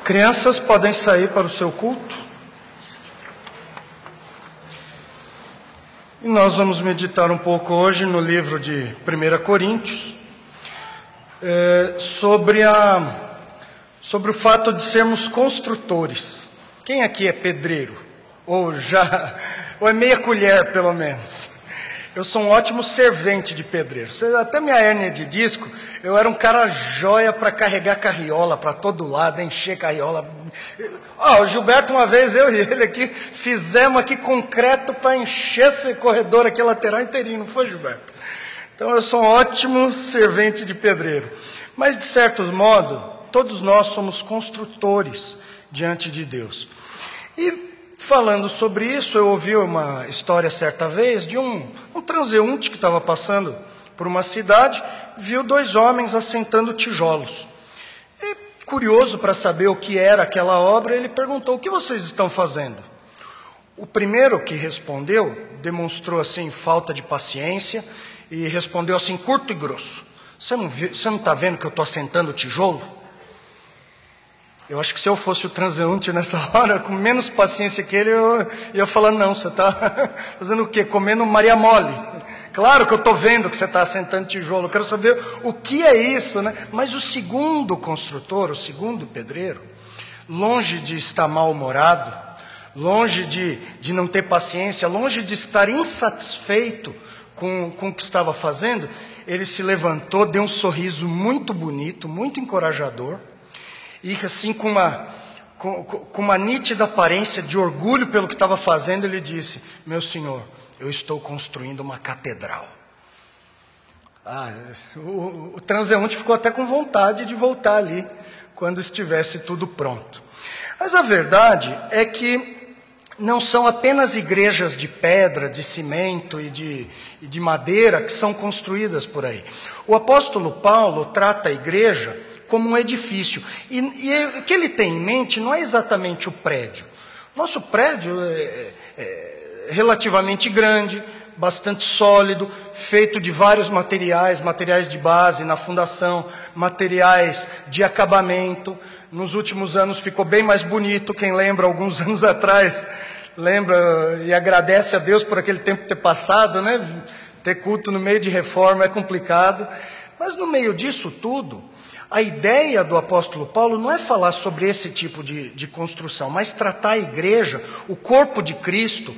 Crianças podem sair para o seu culto. E nós vamos meditar um pouco hoje no livro de 1 Coríntios, sobre o fato de sermos construtores. Quem aqui é pedreiro? Ou é meia colher, pelo menos. Eu sou um ótimo servente de pedreiro. Até minha hérnia de disco, eu era um cara joia para carregar carriola para todo lado, encher carriola. O Gilberto, uma vez, eu e ele aqui, fizemos aqui concreto para encher esse corredor aqui lateral inteirinho, não foi, Gilberto? Então eu sou um ótimo servente de pedreiro. Mas, de certo modo, todos nós somos construtores diante de Deus. E falando sobre isso, eu ouvi uma história certa vez de um transeunte que estava passando por uma cidade, viu dois homens assentando tijolos. E, curioso para saber o que era aquela obra, ele perguntou: o que vocês estão fazendo? O primeiro que respondeu demonstrou assim falta de paciência e respondeu assim, curto e grosso: você não está vendo que eu estou assentando tijolo? Eu acho que se eu fosse o transeunte nessa hora, com menos paciência que ele, eu ia falar: não, você está fazendo o quê? Comendo Maria Mole. Claro que eu estou vendo que você está assentando tijolo, eu quero saber o que é isso, né? Mas o segundo construtor, o segundo pedreiro, longe de estar mal-humorado, longe de não ter paciência, longe de estar insatisfeito com o que estava fazendo, ele se levantou, deu um sorriso muito bonito, muito encorajador, e assim com uma nítida aparência de orgulho pelo que estava fazendo, ele disse: meu senhor, eu estou construindo uma catedral. O transeunte ficou até com vontade de voltar ali, quando estivesse tudo pronto. Mas a verdade é que não são apenas igrejas de pedra, de cimento e de madeira que são construídas por aí. O apóstolo Paulo trata a igreja como um edifício. E o que ele tem em mente não é exatamente o prédio. Nosso prédio é relativamente grande, bastante sólido, feito de vários materiais de base na fundação, materiais de acabamento. Nos últimos anos ficou bem mais bonito. Quem lembra, alguns anos atrás, lembra e agradece a Deus por aquele tempo ter passado, né? Ter culto no meio de reforma é complicado. Mas no meio disso tudo, a ideia do apóstolo Paulo não é falar sobre esse tipo de construção, mas tratar a igreja, o corpo de Cristo,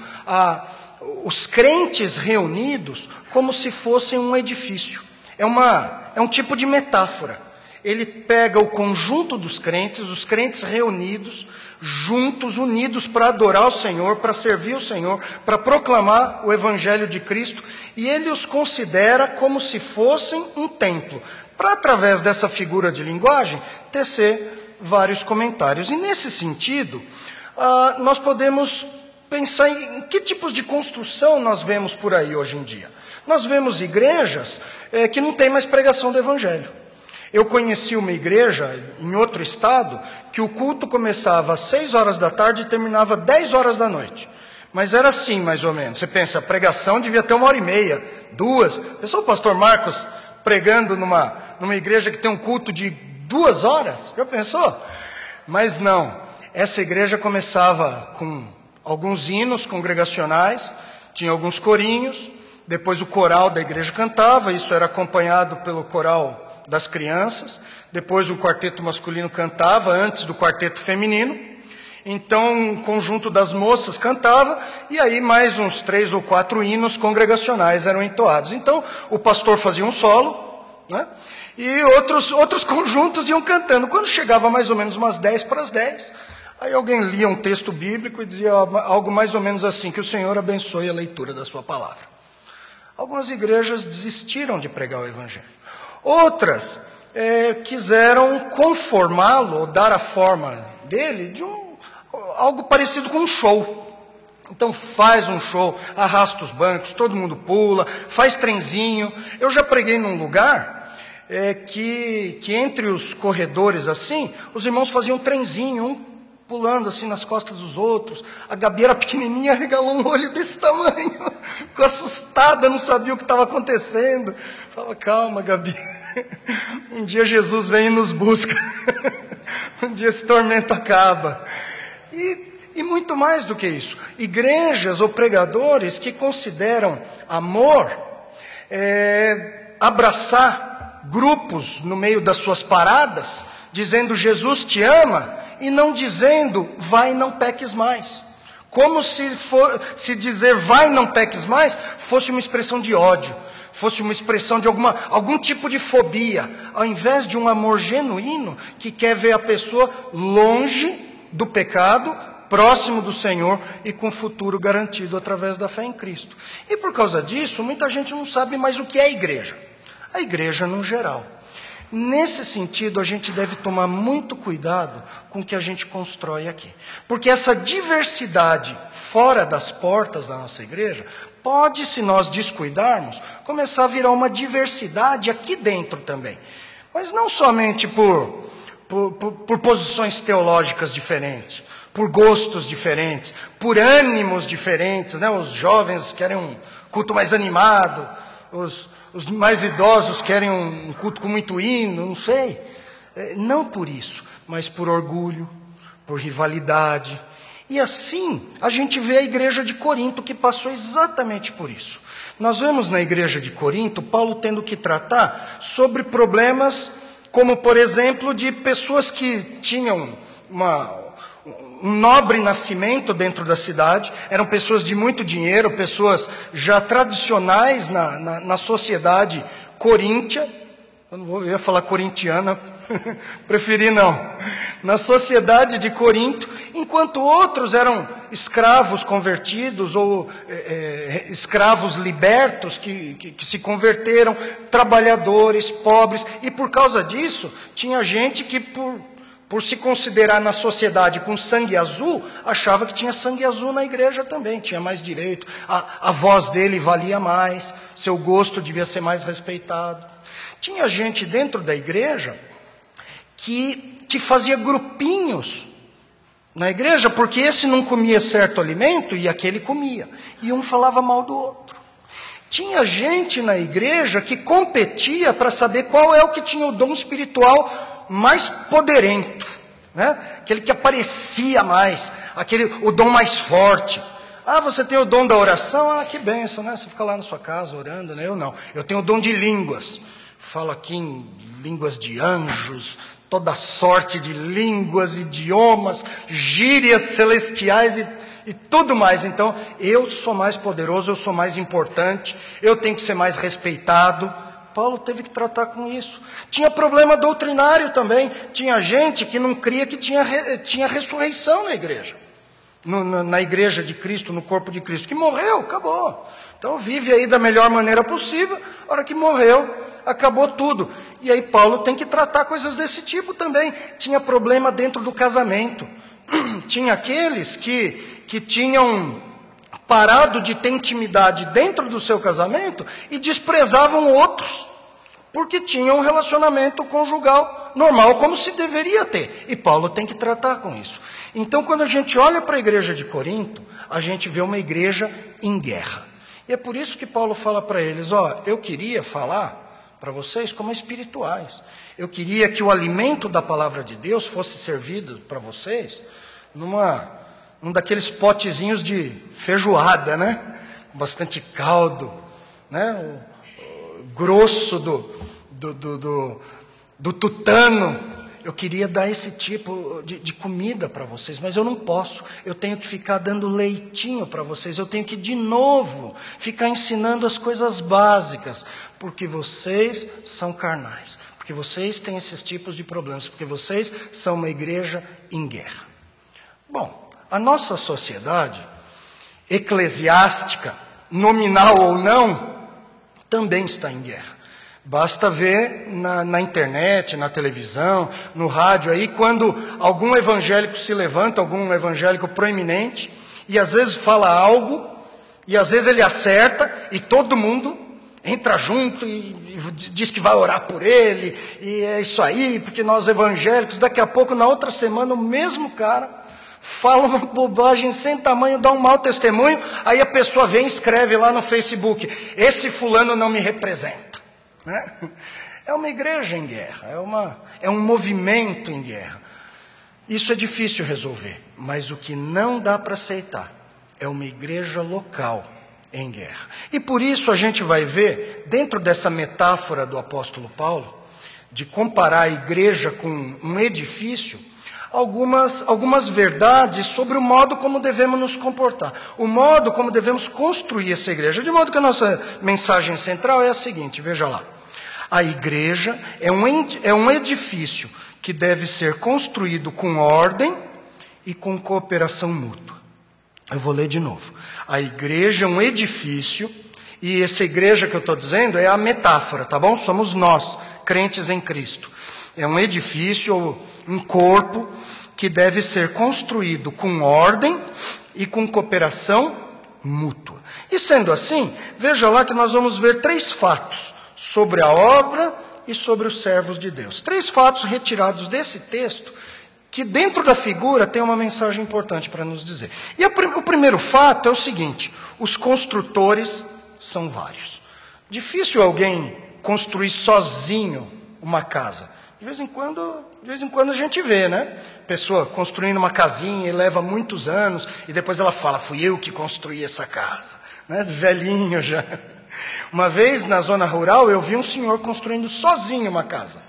os crentes reunidos, como se fossem um edifício. É um tipo de metáfora. Ele pega o conjunto dos crentes, os crentes reunidos, juntos, unidos para adorar o Senhor, para servir o Senhor, para proclamar o Evangelho de Cristo, e ele os considera como se fossem um templo, para, através dessa figura de linguagem, tecer vários comentários. E nesse sentido, nós podemos pensar em que tipos de construção nós vemos por aí hoje em dia. Nós vemos igrejas que não têm mais pregação do Evangelho. Eu conheci uma igreja em outro estado que o culto começava às 6 horas da tarde e terminava às 10 horas da noite. Mas era assim, mais ou menos. Você pensa, a pregação devia ter 1h30, 2. Pensou o pastor Marcos pregando numa igreja que tem um culto de 2 horas? Já pensou? Mas não. Essa igreja começava com alguns hinos congregacionais, tinha alguns corinhos, depois o coral da igreja cantava, isso era acompanhado pelo coral das crianças, depois o quarteto masculino cantava antes do quarteto feminino, então um conjunto das moças cantava, e aí mais uns 3 ou 4 hinos congregacionais eram entoados. Então o pastor fazia um solo, né? E outros conjuntos iam cantando. Quando chegava mais ou menos umas 10 para as 10, aí alguém lia um texto bíblico e dizia algo mais ou menos assim: que o Senhor abençoe a leitura da sua palavra. Algumas igrejas desistiram de pregar o Evangelho. Outras quiseram conformá-lo, ou dar a forma dele, de algo parecido com um show. Então faz um show, arrasta os bancos, todo mundo pula, faz trenzinho. Eu já preguei num lugar que entre os corredores assim, os irmãos faziam trenzinho, um pulando assim nas costas dos outros. A Gabi era pequenininha, regalou um olho desse tamanho, ficou assustada, não sabia o que estava acontecendo. Falava: calma, Gabi, um dia Jesus vem e nos busca. um dia esse tormento acaba. E muito mais do que isso. Igrejas ou pregadores que consideram amor abraçar grupos no meio das suas paradas, dizendo Jesus te ama, e não dizendo vai não peques mais. Como se dizer vai não peques mais fosse uma expressão de ódio, fosse uma expressão de algum tipo de fobia, ao invés de um amor genuíno que quer ver a pessoa longe do pecado, próximo do Senhor e com futuro garantido através da fé em Cristo. E por causa disso, muita gente não sabe mais o que é a igreja. A igreja no geral. Nesse sentido, a gente deve tomar muito cuidado com o que a gente constrói aqui. Porque essa diversidade fora das portas da nossa igreja pode, se nós descuidarmos, começar a virar uma diversidade aqui dentro também. Mas não somente por posições teológicas diferentes, por gostos diferentes, por ânimos diferentes, né? Os jovens querem um culto mais animado, os mais idosos querem um culto com muito hino, não sei. Não por isso, mas por orgulho, por rivalidade. E assim, a gente vê a igreja de Corinto que passou exatamente por isso. Nós vemos na igreja de Corinto, Paulo tendo que tratar sobre problemas como, por exemplo, de pessoas que tinham um nobre nascimento dentro da cidade, eram pessoas de muito dinheiro, pessoas já tradicionais na sociedade coríntia. Eu ia falar corintiana, preferi não. Na sociedade de Corinto, enquanto outros eram escravos convertidos ou escravos libertos que se converteram, trabalhadores, pobres, e por causa disso, tinha gente que por se considerar na sociedade com sangue azul, achava que tinha sangue azul na igreja também, tinha mais direito, a voz dele valia mais, seu gosto devia ser mais respeitado. Tinha gente dentro da igreja que fazia grupinhos na igreja, porque esse não comia certo alimento e aquele comia, e um falava mal do outro. Tinha gente na igreja que competia para saber qual é o que tinha o dom espiritual mais poderento, né? Aquele que aparecia mais, o dom mais forte. Ah, você tem o dom da oração? Ah, que bênção, né? Você fica lá na sua casa orando, né? Eu não. Eu tenho o dom de línguas. Falo aqui em línguas de anjos, toda sorte de línguas, idiomas, gírias celestiais e tudo mais. Então, eu sou mais poderoso, eu sou mais importante, eu tenho que ser mais respeitado. Paulo teve que tratar com isso. Tinha problema doutrinário também. Tinha gente que não cria que tinha ressurreição na igreja. Na igreja de Cristo, no corpo de Cristo. Que morreu, acabou. Então vive aí da melhor maneira possível. A hora que morreu, acabou tudo. E aí Paulo tem que tratar coisas desse tipo também. Tinha problema dentro do casamento. Tinha aqueles que tinham parado de ter intimidade dentro do seu casamento e desprezavam outros, porque tinham um relacionamento conjugal normal, como se deveria ter. E Paulo tem que tratar com isso. Então, quando a gente olha para a igreja de Corinto, a gente vê uma igreja em guerra. E é por isso que Paulo fala para eles, eu queria falar para vocês como espirituais. Eu queria que o alimento da palavra de Deus fosse servido para vocês um daqueles potezinhos de feijoada, né? Com bastante caldo, né? O grosso do tutano. Eu queria dar esse tipo de comida para vocês, mas eu não posso. Eu tenho que ficar dando leitinho para vocês. Eu tenho que, de novo, ficar ensinando as coisas básicas, porque vocês são carnais, porque vocês têm esses tipos de problemas, porque vocês são uma igreja em guerra. Bom, a nossa sociedade eclesiástica, nominal ou não, também está em guerra. Basta ver na internet, na televisão, no rádio aí, quando algum evangélico se levanta, algum evangélico proeminente, e às vezes fala algo, e às vezes ele acerta, e todo mundo entra junto e diz que vai orar por ele, e é isso aí, porque nós evangélicos, daqui a pouco, na outra semana, o mesmo cara fala uma bobagem sem tamanho, dá um mau testemunho, aí a pessoa vem e escreve lá no Facebook, esse fulano não me representa, né? É uma igreja em guerra, é um movimento em guerra. Isso é difícil resolver, mas o que não dá para aceitar é uma igreja local em guerra. E por isso a gente vai ver, dentro dessa metáfora do apóstolo Paulo, de comparar a igreja com um edifício, algumas verdades sobre o modo como devemos nos comportar, o modo como devemos construir essa igreja. De modo que a nossa mensagem central é a seguinte, veja lá. A igreja é um edifício que deve ser construído com ordem e com cooperação mútua. Eu vou ler de novo. A igreja é um edifício, e essa igreja que eu estou dizendo é a metáfora, tá bom? Somos nós, crentes em Cristo. É um edifício, um corpo, que deve ser construído com ordem e com cooperação mútua. E sendo assim, veja lá que nós vamos ver 3 fatos sobre a obra e sobre os servos de Deus. 3 fatos retirados desse texto, que dentro da figura tem uma mensagem importante para nos dizer. E o primeiro fato é o seguinte: os construtores são vários. Difícil alguém construir sozinho uma casa. De vez em quando a gente vê, né? Pessoa construindo uma casinha e leva muitos anos, e depois ela fala, fui eu que construí essa casa. Né? Velhinho já. Uma vez, na zona rural, eu vi um senhor construindo sozinho uma casa.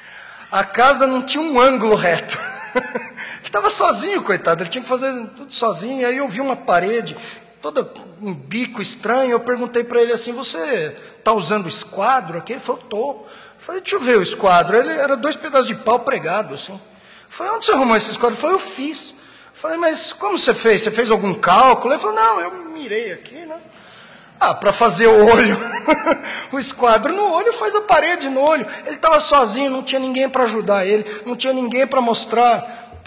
A casa não tinha um ângulo reto. Ele estava sozinho, coitado, ele tinha que fazer tudo sozinho. E aí eu vi uma parede, toda um bico estranho. Eu perguntei para ele assim, você está usando esquadro aqui? Ele falou, estou. Eu falei, deixa eu ver o esquadro. Ele era 2 pedaços de pau pregado assim. Eu falei, onde você arrumou esse esquadro? Ele falou, eu fiz. Eu falei, mas como você fez? Você fez algum cálculo? Ele falou, não, eu mirei aqui, né? Para fazer o olho, o esquadro no olho, faz a parede no olho. Ele estava sozinho, não tinha ninguém para ajudar ele, não tinha ninguém para mostrar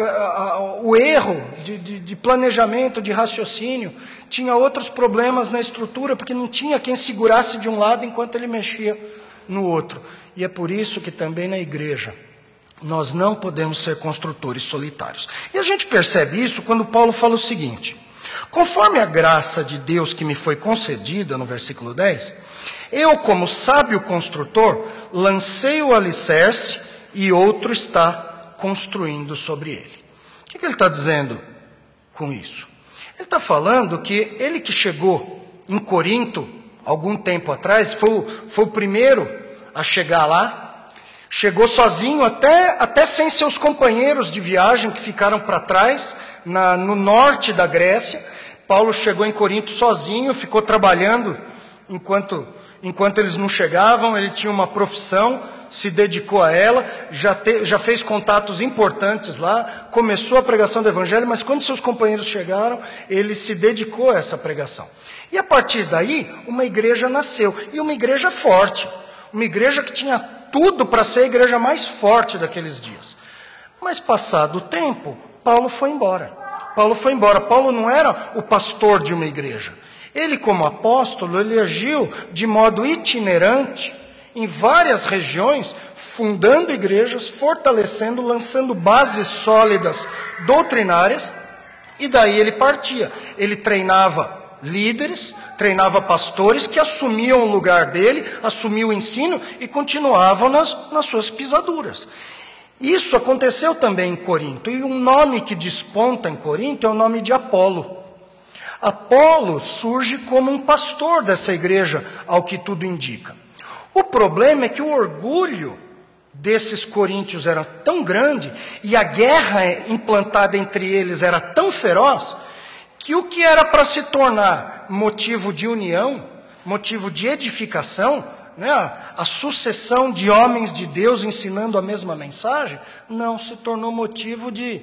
o erro de planejamento, de raciocínio. Tinha outros problemas na estrutura, porque não tinha quem segurasse de um lado enquanto ele mexia no outro. E é por isso que também na igreja nós não podemos ser construtores solitários. E a gente percebe isso quando Paulo fala o seguinte: conforme a graça de Deus que me foi concedida, no versículo 10, eu, como sábio construtor, lancei o alicerce e outro está construindo sobre ele. O que ele está dizendo com isso? Ele está falando que ele que chegou em Corinto, algum tempo atrás, foi o primeiro a chegar lá, chegou sozinho, até sem seus companheiros de viagem que ficaram para trás, no norte da Grécia. Paulo chegou em Corinto sozinho, ficou trabalhando enquanto eles não chegavam. Ele tinha uma profissão, se dedicou a ela, já fez contatos importantes lá, começou a pregação do Evangelho, mas quando seus companheiros chegaram, ele se dedicou a essa pregação. E a partir daí, uma igreja nasceu, e uma igreja forte, uma igreja que tinha tudo para ser a igreja mais forte daqueles dias. Mas passado o tempo, Paulo foi embora. Paulo não era o pastor de uma igreja. Ele, como apóstolo, ele agiu de modo itinerante em várias regiões, fundando igrejas, fortalecendo, lançando bases sólidas doutrinárias, e daí ele partia. Ele treinava líderes, treinava pastores que assumiam o lugar dele, assumiam o ensino e continuavam nas suas pisaduras. Isso aconteceu também em Corinto, e um nome que desponta em Corinto é o nome de Apolo. Apolo surge como um pastor dessa igreja, ao que tudo indica. O problema é que o orgulho desses coríntios era tão grande, e a guerra implantada entre eles era tão feroz, que o que era para se tornar motivo de união, motivo de edificação, né, a sucessão de homens de Deus ensinando a mesma mensagem, não, se tornou motivo de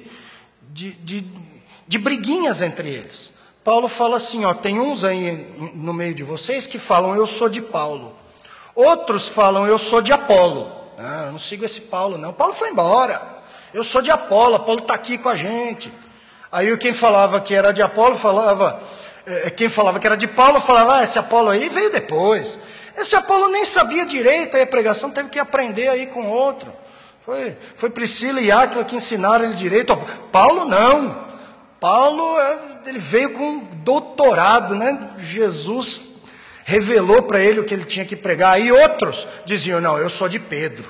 briguinhas entre eles. Paulo fala assim, tem uns aí no meio de vocês que falam, eu sou de Paulo. Outros falam, eu sou de Apolo. Eu não sigo esse Paulo, não. Paulo foi embora. Eu sou de Apolo, Apolo está aqui com a gente. Aí quem falava que era de Apolo falava, quem falava que era de Paulo falava, esse Apolo aí veio depois. Esse Apolo nem sabia direito, aí a pregação teve que aprender aí com outro. Foi Priscila e Áquila que ensinaram ele direito. Paulo não. Paulo, ele veio com doutorado, né? Jesus revelou para ele o que ele tinha que pregar. Aí outros diziam, não, eu sou de Pedro.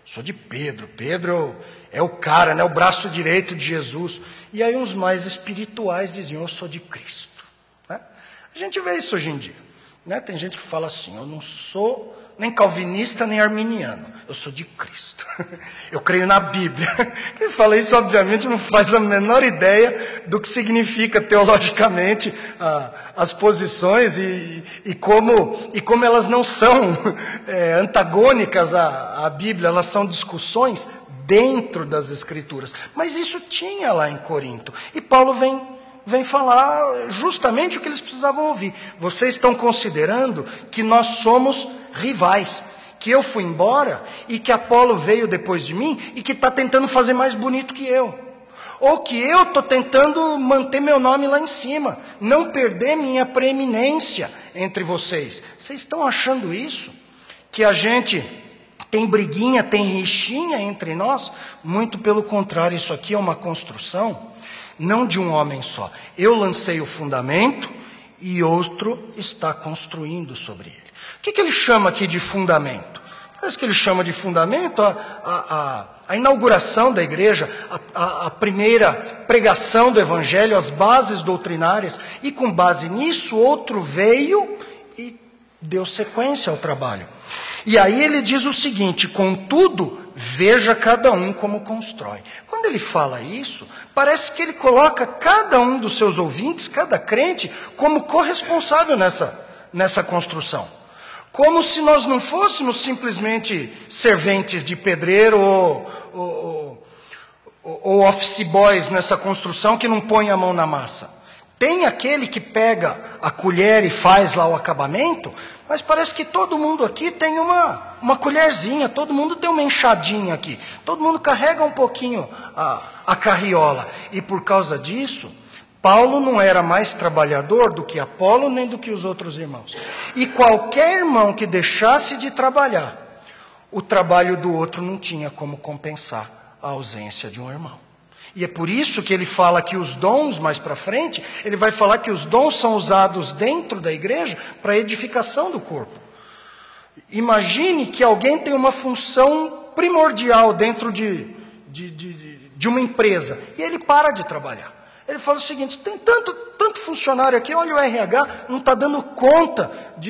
Sou de Pedro. Pedro é o cara, né? O braço direito de Jesus. E aí uns mais espirituais diziam, eu sou de Cristo. Né? A gente vê isso hoje em dia. Né? Tem gente que fala assim, eu não sou nem calvinista, nem arminiano. Eu sou de Cristo. Eu creio na Bíblia. Quem fala isso, obviamente, não faz a menor ideia do que significa teologicamente as posições e como elas não são antagônicas à Bíblia, elas são discussões dentro das Escrituras. Mas isso tinha lá em Corinto. E Paulo vem falar justamente o que eles precisavam ouvir. Vocês estão considerando que nós somos rivais, que eu fui embora e que Apolo veio depois de mim e que está tentando fazer mais bonito que eu. Ou que eu estou tentando manter meu nome lá em cima, não perder minha preeminência entre vocês. Vocês estão achando isso? Que a gente tem briguinha, tem rixinha entre nós? Muito pelo contrário, isso aqui é uma construção não de um homem só. Eu lancei o fundamento e outro está construindo sobre ele. O que ele chama aqui de fundamento? Parece que ele chama de fundamento a inauguração da igreja, a primeira pregação do evangelho, as bases doutrinárias. E com base nisso, outro veio e deu sequência ao trabalho. E aí ele diz o seguinte, contudo, veja cada um como constrói. Quando ele fala isso, parece que ele coloca cada um dos seus ouvintes, cada crente, como corresponsável nessa construção. Como se nós não fôssemos simplesmente serventes de pedreiro ou office boys nessa construção que não põe a mão na massa. Tem aquele que pega a colher e faz lá o acabamento, mas parece que todo mundo aqui tem uma colherzinha, todo mundo tem uma enxadinha aqui, todo mundo carrega um pouquinho a carriola. E por causa disso, Paulo não era mais trabalhador do que Apolo, nem do que os outros irmãos. E qualquer irmão que deixasse de trabalhar, o trabalho do outro não tinha como compensar a ausência de um irmão. E é por isso que ele fala que os dons, mais para frente, ele vai falar que os dons são usados dentro da igreja para a edificação do corpo. Imagine que alguém tem uma função primordial dentro de uma empresa e ele para de trabalhar. Ele fala o seguinte, tem tanto funcionário aqui, olha o RH, não está dando conta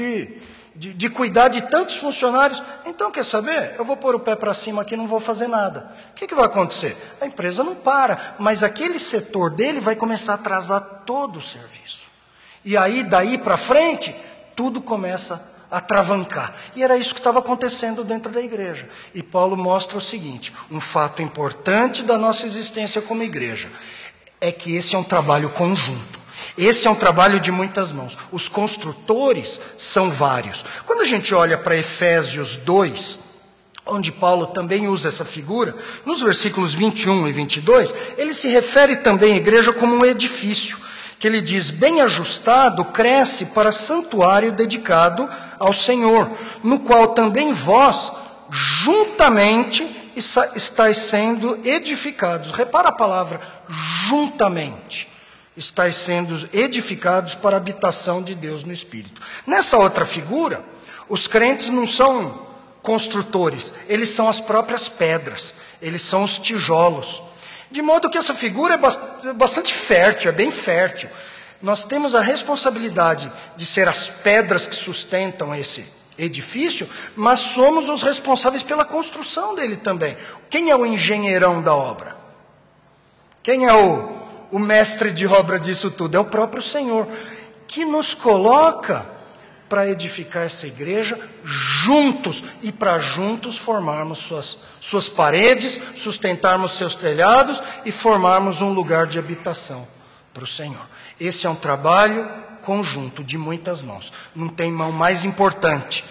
de cuidar de tantos funcionários. Então, quer saber? Eu vou pôr o pé para cima aqui e não vou fazer nada. O que vai acontecer? A empresa não para, mas aquele setor dele vai começar a atrasar todo o serviço. E aí, daí para frente, tudo começa a travancar. E era isso que estava acontecendo dentro da igreja. E Paulo mostra o seguinte, um fato importante da nossa existência como igreja, é que esse é um trabalho conjunto. Esse é um trabalho de muitas mãos. Os construtores são vários. Quando a gente olha para Efésios 2, onde Paulo também usa essa figura, nos versículos 21 e 22, ele se refere também à igreja como um edifício, que ele diz, bem ajustado, cresce para santuário dedicado ao Senhor, no qual também vós, juntamente, estáis sendo edificados. Repara a palavra, juntamente. Estáis sendo edificados para a habitação de Deus no Espírito. Nessa outra figura, os crentes não são construtores, eles são as próprias pedras, eles são os tijolos. De modo que essa figura é bastante fértil, é bem fértil. Nós temos a responsabilidade de ser as pedras que sustentam esse edifício, mas somos os responsáveis pela construção dele também. Quem é o engenheirão da obra? Quem é o mestre de obra disso tudo? É o próprio Senhor, que nos coloca para edificar essa igreja juntos, e para juntos formarmos suas paredes, sustentarmos seus telhados e formarmos um lugar de habitação para o Senhor. Esse é um trabalho conjunto de muitas mãos. Não tem mão mais importante.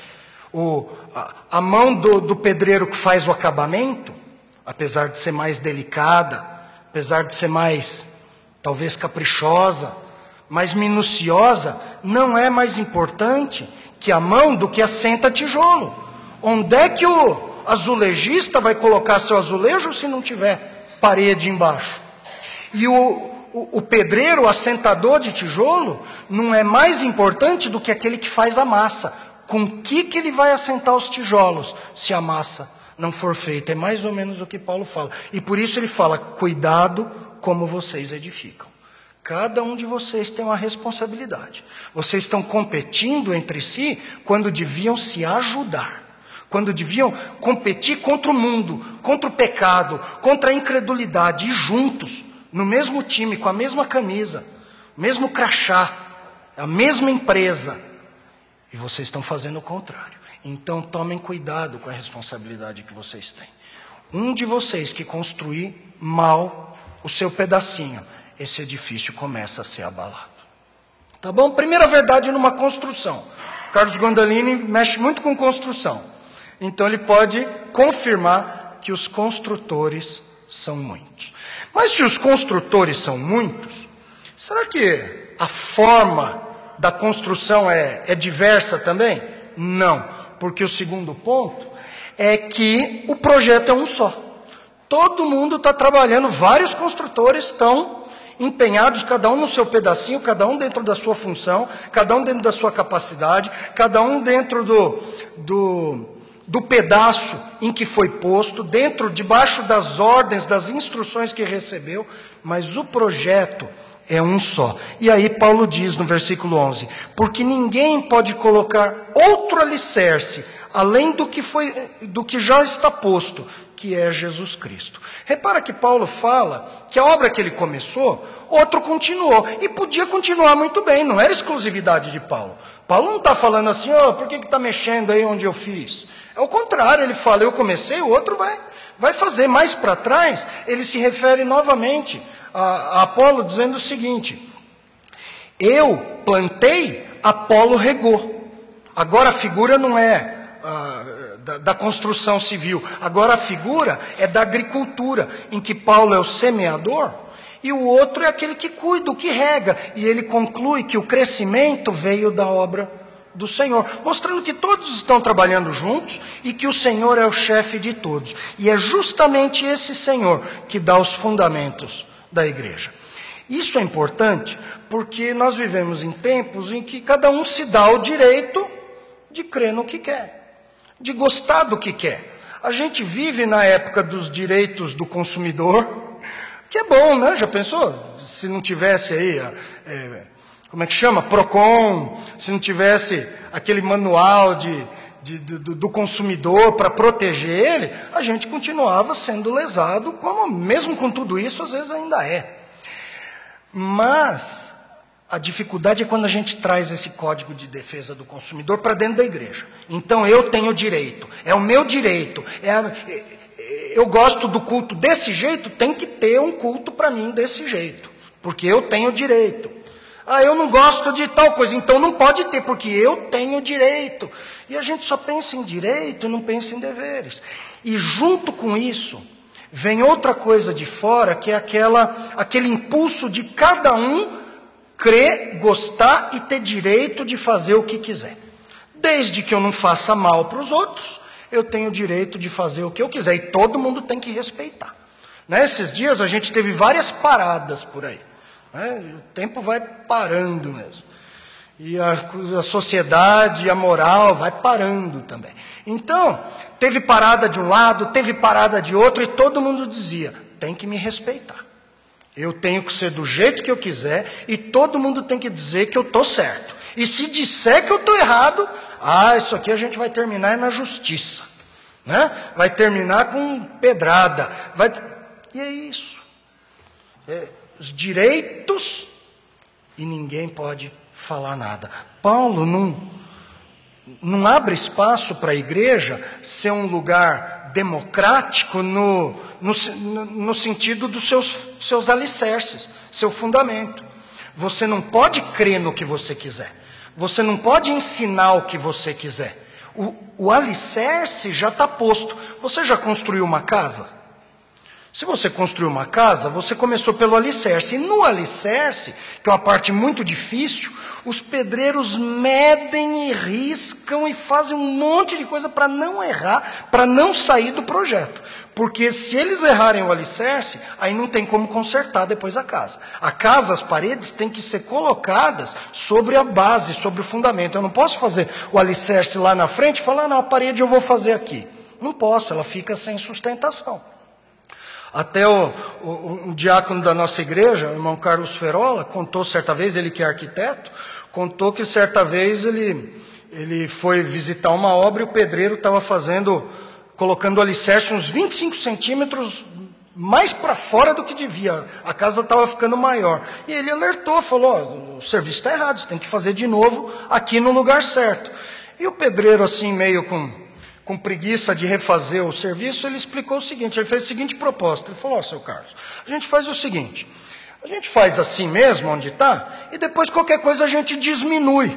A mão do pedreiro que faz o acabamento, apesar de ser mais delicada, apesar de ser mais, talvez, caprichosa, mais minuciosa, não é mais importante que a mão do que assenta tijolo. Onde é que o azulejista vai colocar seu azulejo se não tiver parede embaixo? E o pedreiro, o assentador de tijolo, não é mais importante do que aquele que faz a massa. Com que ele vai assentar os tijolos, se a massa não for feita. É mais ou menos o que Paulo fala. E por isso ele fala, cuidado como vocês edificam. Cada um de vocês tem uma responsabilidade. Vocês estão competindo entre si quando deviam se ajudar. Quando deviam competir contra o mundo, contra o pecado, contra a incredulidade. E juntos, no mesmo time, com a mesma camisa, mesmo crachá, a mesma empresa. E vocês estão fazendo o contrário. Então tomem cuidado com a responsabilidade que vocês têm. Um de vocês que construir mal o seu pedacinho, esse edifício começa a ser abalado. Tá bom? Primeira verdade numa construção. Carlos Gondolini mexe muito com construção. Então ele pode confirmar que os construtores são muitos. Mas se os construtores são muitos, será que a forma da construção é diversa também? Não, porque o segundo ponto é que o projeto é um só. Todo mundo está trabalhando, vários construtores estão empenhados, cada um no seu pedacinho, cada um dentro da sua função, cada um dentro da sua capacidade, cada um dentro do pedaço em que foi posto, debaixo das ordens, das instruções que recebeu, mas o projeto é um só. E aí Paulo diz no versículo 11, porque ninguém pode colocar outro alicerce, além do que já está posto, que é Jesus Cristo. Repara que Paulo fala que a obra que ele começou, outro continuou. E podia continuar muito bem, não era exclusividade de Paulo. Paulo não está falando assim, por que está mexendo aí onde eu fiz? É o contrário, ele fala, eu comecei, o outro vai fazer. Mais para trás, ele se refere novamente a Apolo, dizendo o seguinte, eu plantei, Apolo regou. Agora a figura não é da construção civil, agora a figura é da agricultura, em que Paulo é o semeador, e o outro é aquele que cuida, o que rega, e ele conclui que o crescimento veio da obra do Senhor, mostrando que todos estão trabalhando juntos, e que o Senhor é o chefe de todos, e é justamente esse Senhor que dá os fundamentos da igreja. Isso é importante, porque nós vivemos em tempos em que cada um se dá o direito de crer no que quer, de gostar do que quer. A gente vive na época dos direitos do consumidor, que é bom, né? Já pensou? Se não tivesse aí, como é que chama? Procon, se não tivesse aquele manual do consumidor para proteger ele, a gente continuava sendo lesado, como mesmo com tudo isso, às vezes ainda é. Mas a dificuldade é quando a gente traz esse código de defesa do consumidor para dentro da igreja. Então eu tenho direito, é o meu direito, eu gosto do culto desse jeito, tem que ter um culto para mim desse jeito, porque eu tenho direito. Eu não gosto de tal coisa, então não pode ter, porque eu tenho direito. E a gente só pensa em direito e não pensa em deveres. E junto com isso, vem outra coisa de fora, que é aquele impulso de cada um crer, gostar e ter direito de fazer o que quiser. Desde que eu não faça mal para os outros, eu tenho direito de fazer o que eu quiser. E todo mundo tem que respeitar. Nesses dias a gente teve várias paradas por aí. O tempo vai parando mesmo. E a sociedade, a moral vai parando também. Então, teve parada de um lado, teve parada de outro, e todo mundo dizia, tem que me respeitar. Eu tenho que ser do jeito que eu quiser, e todo mundo tem que dizer que eu estou certo. E se disser que eu estou errado, isso aqui a gente vai terminar na justiça. Né? Vai terminar com pedrada. E é isso. Os direitos, e ninguém pode falar nada. Paulo não abre espaço para a igreja ser um lugar democrático no sentido dos seus alicerces, seu fundamento. Você não pode crer no que você quiser. Você não pode ensinar o que você quiser. O alicerce já está posto. Você já construiu uma casa? Se você construiu uma casa, você começou pelo alicerce. E no alicerce, que é uma parte muito difícil, os pedreiros medem e riscam e fazem um monte de coisa para não errar, para não sair do projeto. Porque se eles errarem o alicerce, aí não tem como consertar depois a casa. A casa, as paredes têm que ser colocadas sobre a base, sobre o fundamento. Eu não posso fazer o alicerce lá na frente e falar, não, a parede eu vou fazer aqui. Não posso, ela fica sem sustentação. Até o diácono da nossa igreja, o irmão Carlos Ferola, contou certa vez, ele que é arquiteto, contou que certa vez ele foi visitar uma obra e o pedreiro estava colocando o alicerce uns 25 centímetros mais para fora do que devia. A casa estava ficando maior. E ele alertou, falou, o serviço está errado, você tem que fazer de novo aqui no lugar certo. E o pedreiro, assim, meio com preguiça de refazer o serviço, ele explicou o seguinte, ele fez a seguinte proposta, ele falou, seu Carlos, a gente faz o seguinte, a gente faz assim mesmo, onde está, e depois qualquer coisa a gente diminui.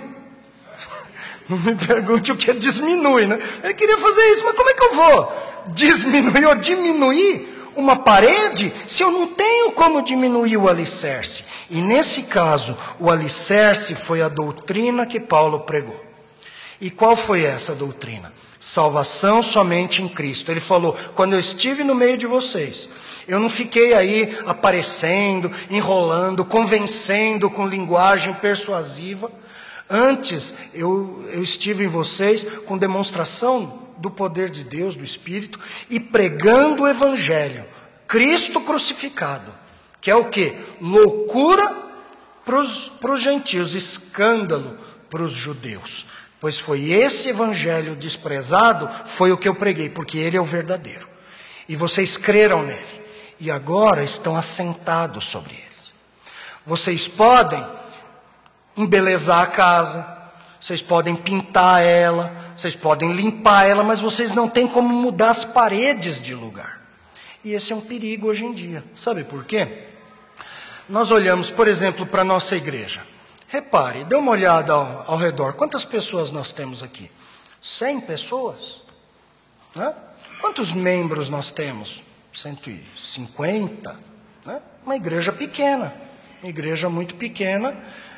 Não me pergunte o que é diminui, né? Ele queria fazer isso, mas como é que eu vou diminuir ou diminuir uma parede se eu não tenho como diminuir o alicerce? E nesse caso, o alicerce foi a doutrina que Paulo pregou. E qual foi essa doutrina? Salvação somente em Cristo. Ele falou, quando eu estive no meio de vocês, eu não fiquei aí aparecendo, enrolando, convencendo com linguagem persuasiva. Antes, eu estive em vocês com demonstração do poder de Deus, do Espírito, e pregando o Evangelho, Cristo crucificado, que é o quê? Loucura para os gentios, escândalo para os judeus. Pois foi esse evangelho desprezado, foi o que eu preguei, porque ele é o verdadeiro. E vocês creram nele, e agora estão assentados sobre ele. Vocês podem embelezar a casa, vocês podem pintar ela, vocês podem limpar ela, mas vocês não têm como mudar as paredes de lugar. E esse é um perigo hoje em dia. Sabe por quê? Nós olhamos, por exemplo, para a nossa igreja. Repare, dê uma olhada ao redor. Quantas pessoas nós temos aqui? 100 pessoas? Né? Quantos membros nós temos? 150? Né? Uma igreja pequena. Uma igreja muito pequena.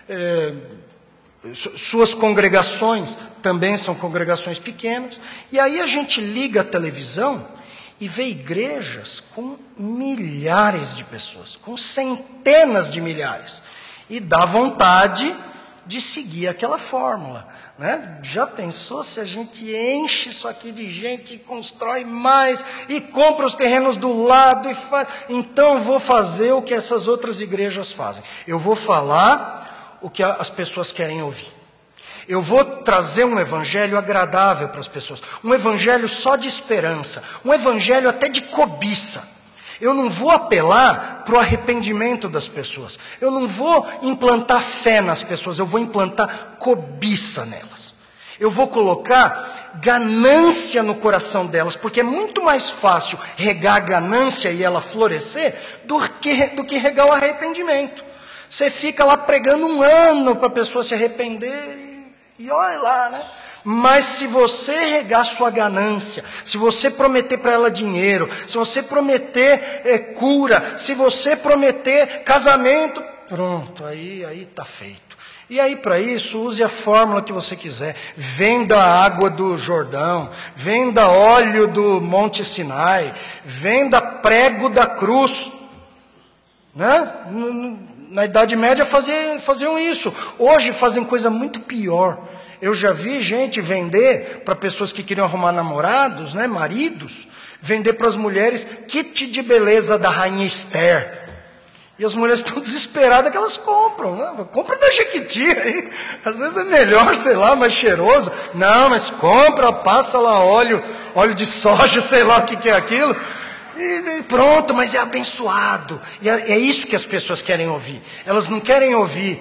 Suas congregações também são congregações pequenas. E aí a gente liga a televisão e vê igrejas com milhares de pessoas, com centenas de milhares. E dá vontade de seguir aquela fórmula, né? Já pensou se a gente enche isso aqui de gente e constrói mais e compra os terrenos do lado e faz? Então eu vou fazer o que essas outras igrejas fazem. Eu vou falar o que as pessoas querem ouvir. Eu vou trazer um evangelho agradável para as pessoas, um evangelho só de esperança, um evangelho até de cobiça. Eu não vou apelar para o arrependimento das pessoas. Eu não vou implantar fé nas pessoas. Eu vou implantar cobiça nelas. Eu vou colocar ganância no coração delas. Porque é muito mais fácil regar a ganância e ela florescer do que regar o arrependimento. Você fica lá pregando um ano para a pessoa se arrepender e olha lá, né? Mas se você regar sua ganância, se você prometer para ela dinheiro, se você prometer cura, se você prometer casamento, pronto, aí está feito. E aí para isso, use a fórmula que você quiser. Venda água do Jordão, venda óleo do Monte Sinai, venda prego da cruz. Né? Na Idade Média faziam isso. Hoje fazem coisa muito pior. Eu já vi gente vender para pessoas que queriam arrumar namorados, né, maridos, vender para as mulheres kit de beleza da Rainha Esther. E as mulheres estão desesperadas que elas compram. Né? Compra da Jequiti aí. Às vezes é melhor, sei lá, mais cheiroso. Não, mas compra, passa lá óleo de soja, sei lá o que é aquilo. E pronto, mas é abençoado. E é isso que as pessoas querem ouvir. Elas não querem ouvir...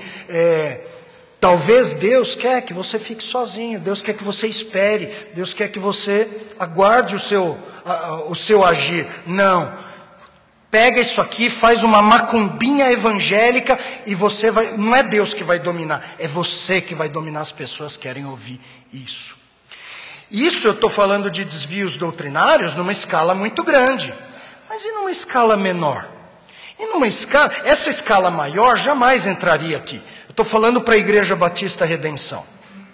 Talvez Deus quer que você fique sozinho, Deus quer que você espere, Deus quer que você aguarde o seu agir. Não, pega isso aqui, faz uma macumbinha evangélica e você vai, não é Deus que vai dominar, é você que vai dominar, as pessoas querem ouvir isso. Isso eu estou falando de desvios doutrinários numa escala muito grande, mas e numa escala menor? E numa escala, essa escala maior jamais entraria aqui. Estou falando para a Igreja Batista Redenção.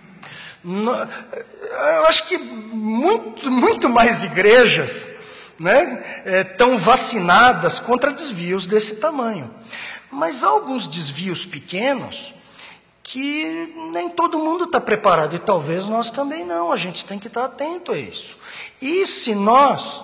Eu acho que muito mais igrejas, né, estão vacinadas contra desvios desse tamanho. Mas há alguns desvios pequenos que nem todo mundo está preparado, e talvez nós também não, a gente tem que estar atento a isso. E se nós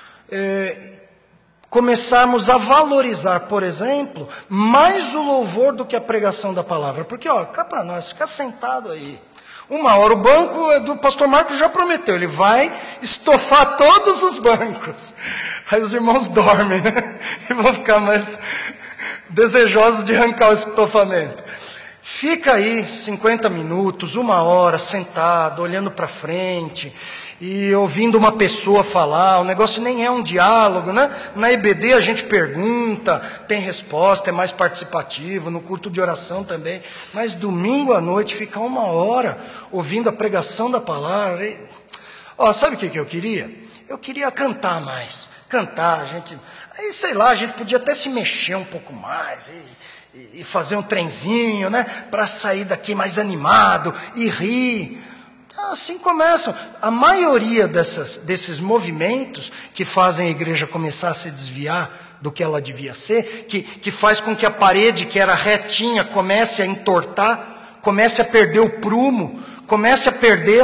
começarmos a valorizar, por exemplo, mais o louvor do que a pregação da palavra, porque, cá para nós, ficar sentado aí, 1 hora, o banco do pastor Marcos já prometeu, ele vai estofar todos os bancos, aí os irmãos dormem, né? E vão ficar mais desejosos de arrancar o estofamento. Fica aí 50 minutos, 1 hora, sentado, olhando para frente, e ouvindo uma pessoa falar. O negócio nem é um diálogo, né? Na EBD a gente pergunta, tem resposta, é mais participativo, no culto de oração também. Mas domingo à noite ficar 1 hora ouvindo a pregação da palavra. Sabe o que eu queria? Eu queria cantar mais. Cantar, aí sei lá, a gente podia até se mexer um pouco mais e fazer um trenzinho, né? Para sair daqui mais animado e rir. Assim começam. A maioria desses movimentos que fazem a igreja começar a se desviar do que ela devia ser, que faz com que a parede que era retinha comece a entortar, comece a perder o prumo, comece a perder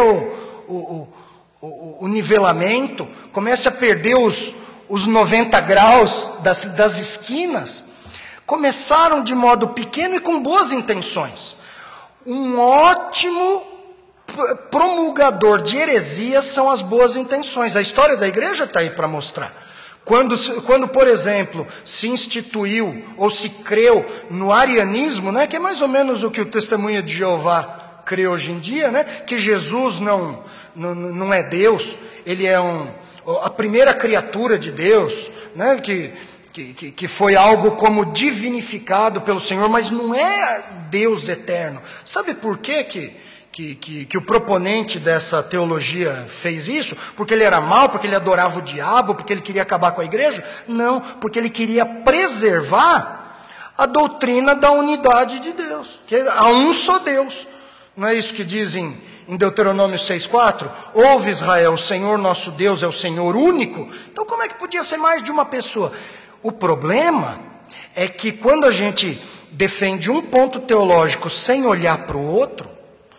o nivelamento, comece a perder os 90 graus das esquinas, começaram de modo pequeno e com boas intenções. Um ótimo promulgador de heresias são as boas intenções. A história da igreja está aí para mostrar. Quando, por exemplo, se instituiu ou se creu no arianismo, né, que é mais ou menos o que o Testemunha de Jeová crê hoje em dia, né, que Jesus não é Deus, ele é a primeira criatura de Deus, né, que foi algo como divinificado pelo Senhor, mas não é Deus eterno. Sabe por quê que o proponente dessa teologia fez isso? Porque ele era mau, porque ele adorava o diabo, porque ele queria acabar com a igreja? Não, porque ele queria preservar a doutrina da unidade de Deus, que há um só Deus. Não é isso que dizem em Deuteronômio 6,4? Ouve Israel, o Senhor nosso Deus é o Senhor único. Então como é que podia ser mais de uma pessoa? O problema é que quando a gente defende um ponto teológico sem olhar para o outro,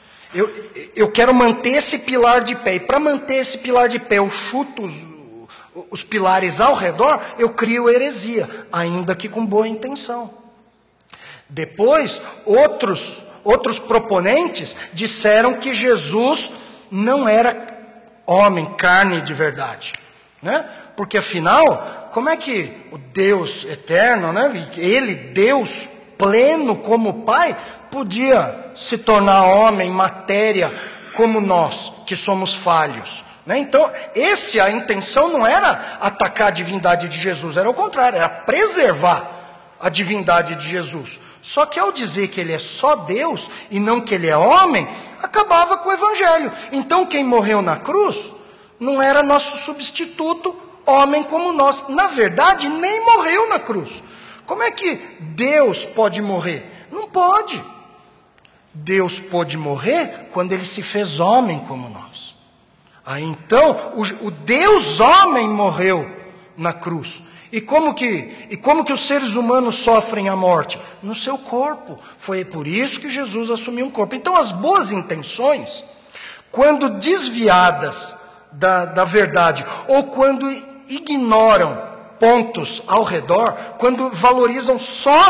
eu quero manter esse pilar de pé, e para manter esse pilar de pé eu chuto os pilares ao redor, eu crio heresia, ainda que com boa intenção. Depois, outros proponentes disseram que Jesus não era homem, carne de verdade, né? Porque afinal, como é que o Deus eterno, né? Ele, Deus pleno como Pai, podia se tornar homem, matéria, como nós, que somos falhos, né? Então, a intenção não era atacar a divindade de Jesus, era o contrário, era preservar a divindade de Jesus. Só que ao dizer que ele é só Deus e não que ele é homem, acabava com o evangelho. Então quem morreu na cruz não era nosso substituto, homem como nós. Na verdade, nem morreu na cruz. Como é que Deus pode morrer? Não pode. Deus pôde morrer quando ele se fez homem como nós. Aí então, o Deus homem morreu na cruz. E como que os seres humanos sofrem a morte? No seu corpo. Foi por isso que Jesus assumiu um corpo. Então as boas intenções, quando desviadas da verdade, ou quando ignoram pontos ao redor, quando valorizam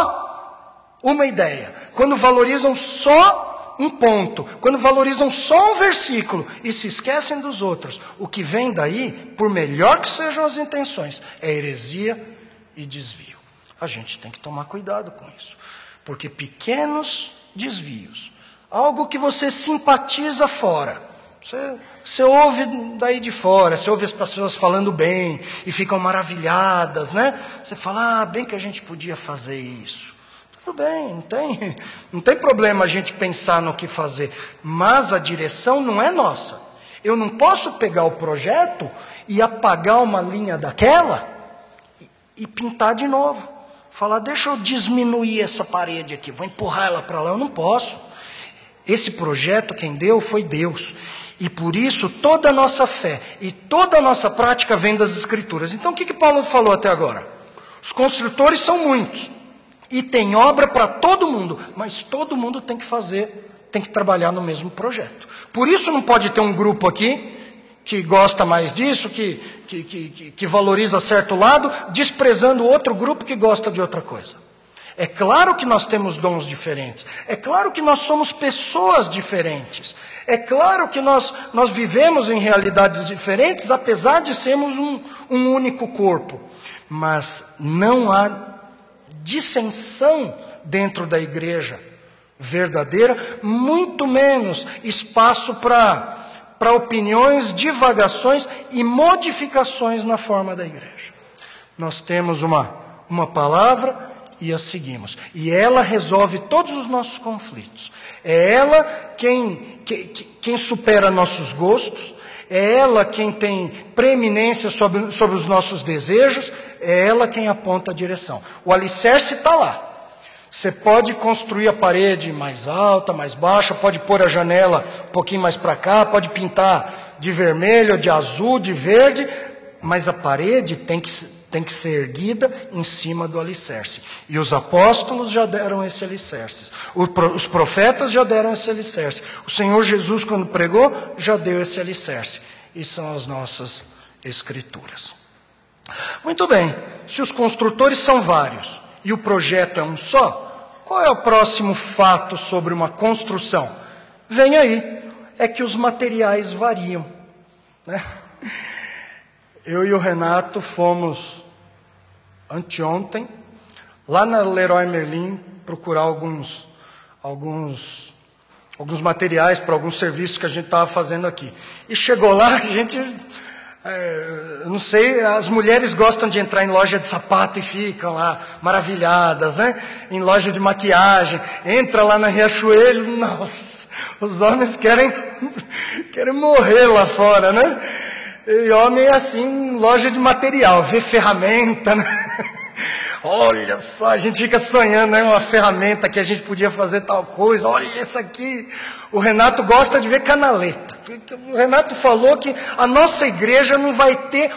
só uma ideia, quando valorizam só um ponto, quando valorizam só um versículo e se esquecem dos outros, o que vem daí, por melhor que sejam as intenções, é heresia e desvio. A gente tem que tomar cuidado com isso, porque pequenos desvios, algo que você simpatiza fora, você ouve daí de fora, você ouve as pessoas falando bem e ficam maravilhadas, né? Você fala, bem que a gente podia fazer isso. Tudo bem, não tem problema a gente pensar no que fazer, mas a direção não é nossa. Eu não posso pegar o projeto e apagar uma linha daquela e pintar de novo. Falar, deixa eu diminuir essa parede aqui, vou empurrar ela para lá. Eu não posso. Esse projeto quem deu foi Deus. E por isso toda a nossa fé e toda a nossa prática vem das Escrituras. Então o que Paulo falou até agora? Os construtores são muitos. E tem obra para todo mundo, mas todo mundo tem que fazer, tem que trabalhar no mesmo projeto. Por isso não pode ter um grupo aqui que gosta mais disso, que valoriza certo lado, desprezando outro grupo que gosta de outra coisa. É claro que nós temos dons diferentes. É claro que nós somos pessoas diferentes. É claro que nós vivemos em realidades diferentes, apesar de sermos um único corpo. Mas não há dissensão dentro da igreja verdadeira, muito menos espaço para opiniões, divagações e modificações na forma da igreja. Nós temos uma palavra e a seguimos. E ela resolve todos os nossos conflitos. É ela quem supera nossos gostos. É ela quem tem preeminência sobre os nossos desejos. É ela quem aponta a direção. O alicerce está lá. Você pode construir a parede mais alta, mais baixa, pode pôr a janela um pouquinho mais para cá, pode pintar de vermelho, de azul, de verde, mas a parede tem que ser erguida em cima do alicerce. E os apóstolos já deram esse alicerce. Os profetas já deram esse alicerce. O Senhor Jesus, quando pregou, já deu esse alicerce. E são as nossas escrituras. Muito bem, se os construtores são vários e o projeto é um só, qual é o próximo fato sobre uma construção? Vem aí, é que os materiais variam, né? Eu e o Renato fomos, anteontem, lá na Leroy Merlin, procurar alguns materiais para alguns serviços que a gente estava fazendo aqui. E chegou lá, a gente, não sei, as mulheres gostam de entrar em loja de sapato e ficam lá maravilhadas, né? Em loja de maquiagem, entra lá na Riachuelo, nossa, os homens querem morrer lá fora, né? E homem é assim, loja de material, vê ferramenta, né? Olha só, a gente fica sonhando, né? Uma ferramenta que a gente podia fazer tal coisa, olha isso aqui. O Renato gosta de ver canaleta. O Renato falou que a nossa igreja não vai ter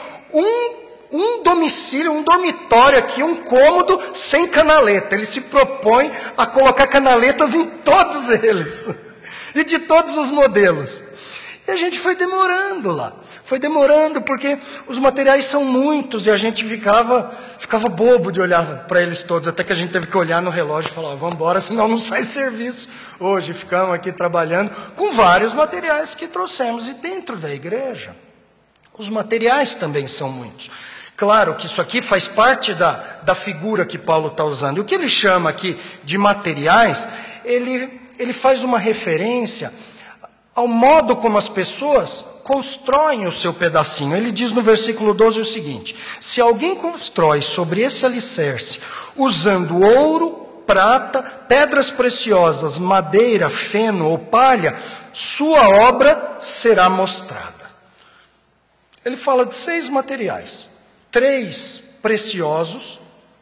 um domicílio, um dormitório aqui, um cômodo sem canaleta. Ele se propõe a colocar canaletas em todos eles. E de todos os modelos. E a gente foi demorando lá. Foi demorando porque os materiais são muitos e a gente ficava bobo de olhar para eles todos. Até que a gente teve que olhar no relógio e falar, vamos embora, senão não sai serviço. Hoje ficamos aqui trabalhando com vários materiais que trouxemos. E dentro da igreja, os materiais também são muitos. Claro que isso aqui faz parte da figura que Paulo está usando. E o que ele chama aqui de materiais, ele faz uma referência ao modo como as pessoas constroem o seu pedacinho. Ele diz no versículo 12 o seguinte: se alguém constrói sobre esse alicerce usando ouro, prata, pedras preciosas, madeira, feno ou palha, sua obra será mostrada. Ele fala de 6 materiais, 3 preciosos,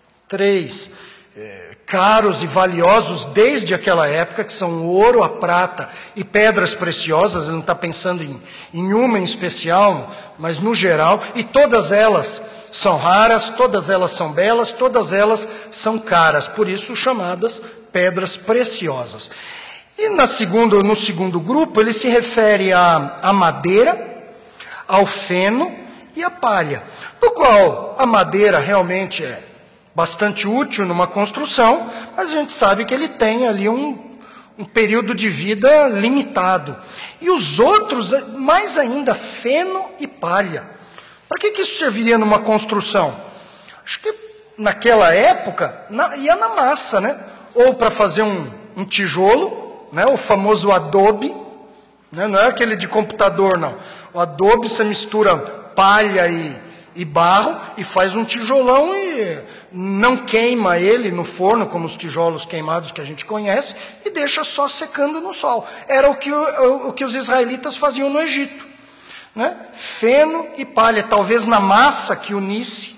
3 caros e valiosos desde aquela época, que são o ouro, a prata e pedras preciosas. Ele não está pensando em uma em especial, mas no geral. E todas elas são raras, todas elas são belas, todas elas são caras. Por isso chamadas pedras preciosas. E no segundo grupo, ele se refere à madeira, ao feno e à palha. No qual a madeira realmente é bastante útil numa construção, mas a gente sabe que ele tem ali um período de vida limitado. E os outros, mais ainda, feno e palha. Para que isso serviria numa construção? Acho que naquela época ia na massa, né? Ou para fazer um tijolo, né? O famoso adobe, né? Não é aquele de computador, não. O adobe você mistura palha e barro e faz um tijolão e não queima ele no forno, como os tijolos queimados que a gente conhece, e deixa só secando no sol. Era o que os israelitas faziam no Egito, né? Feno e palha, talvez na massa que unisse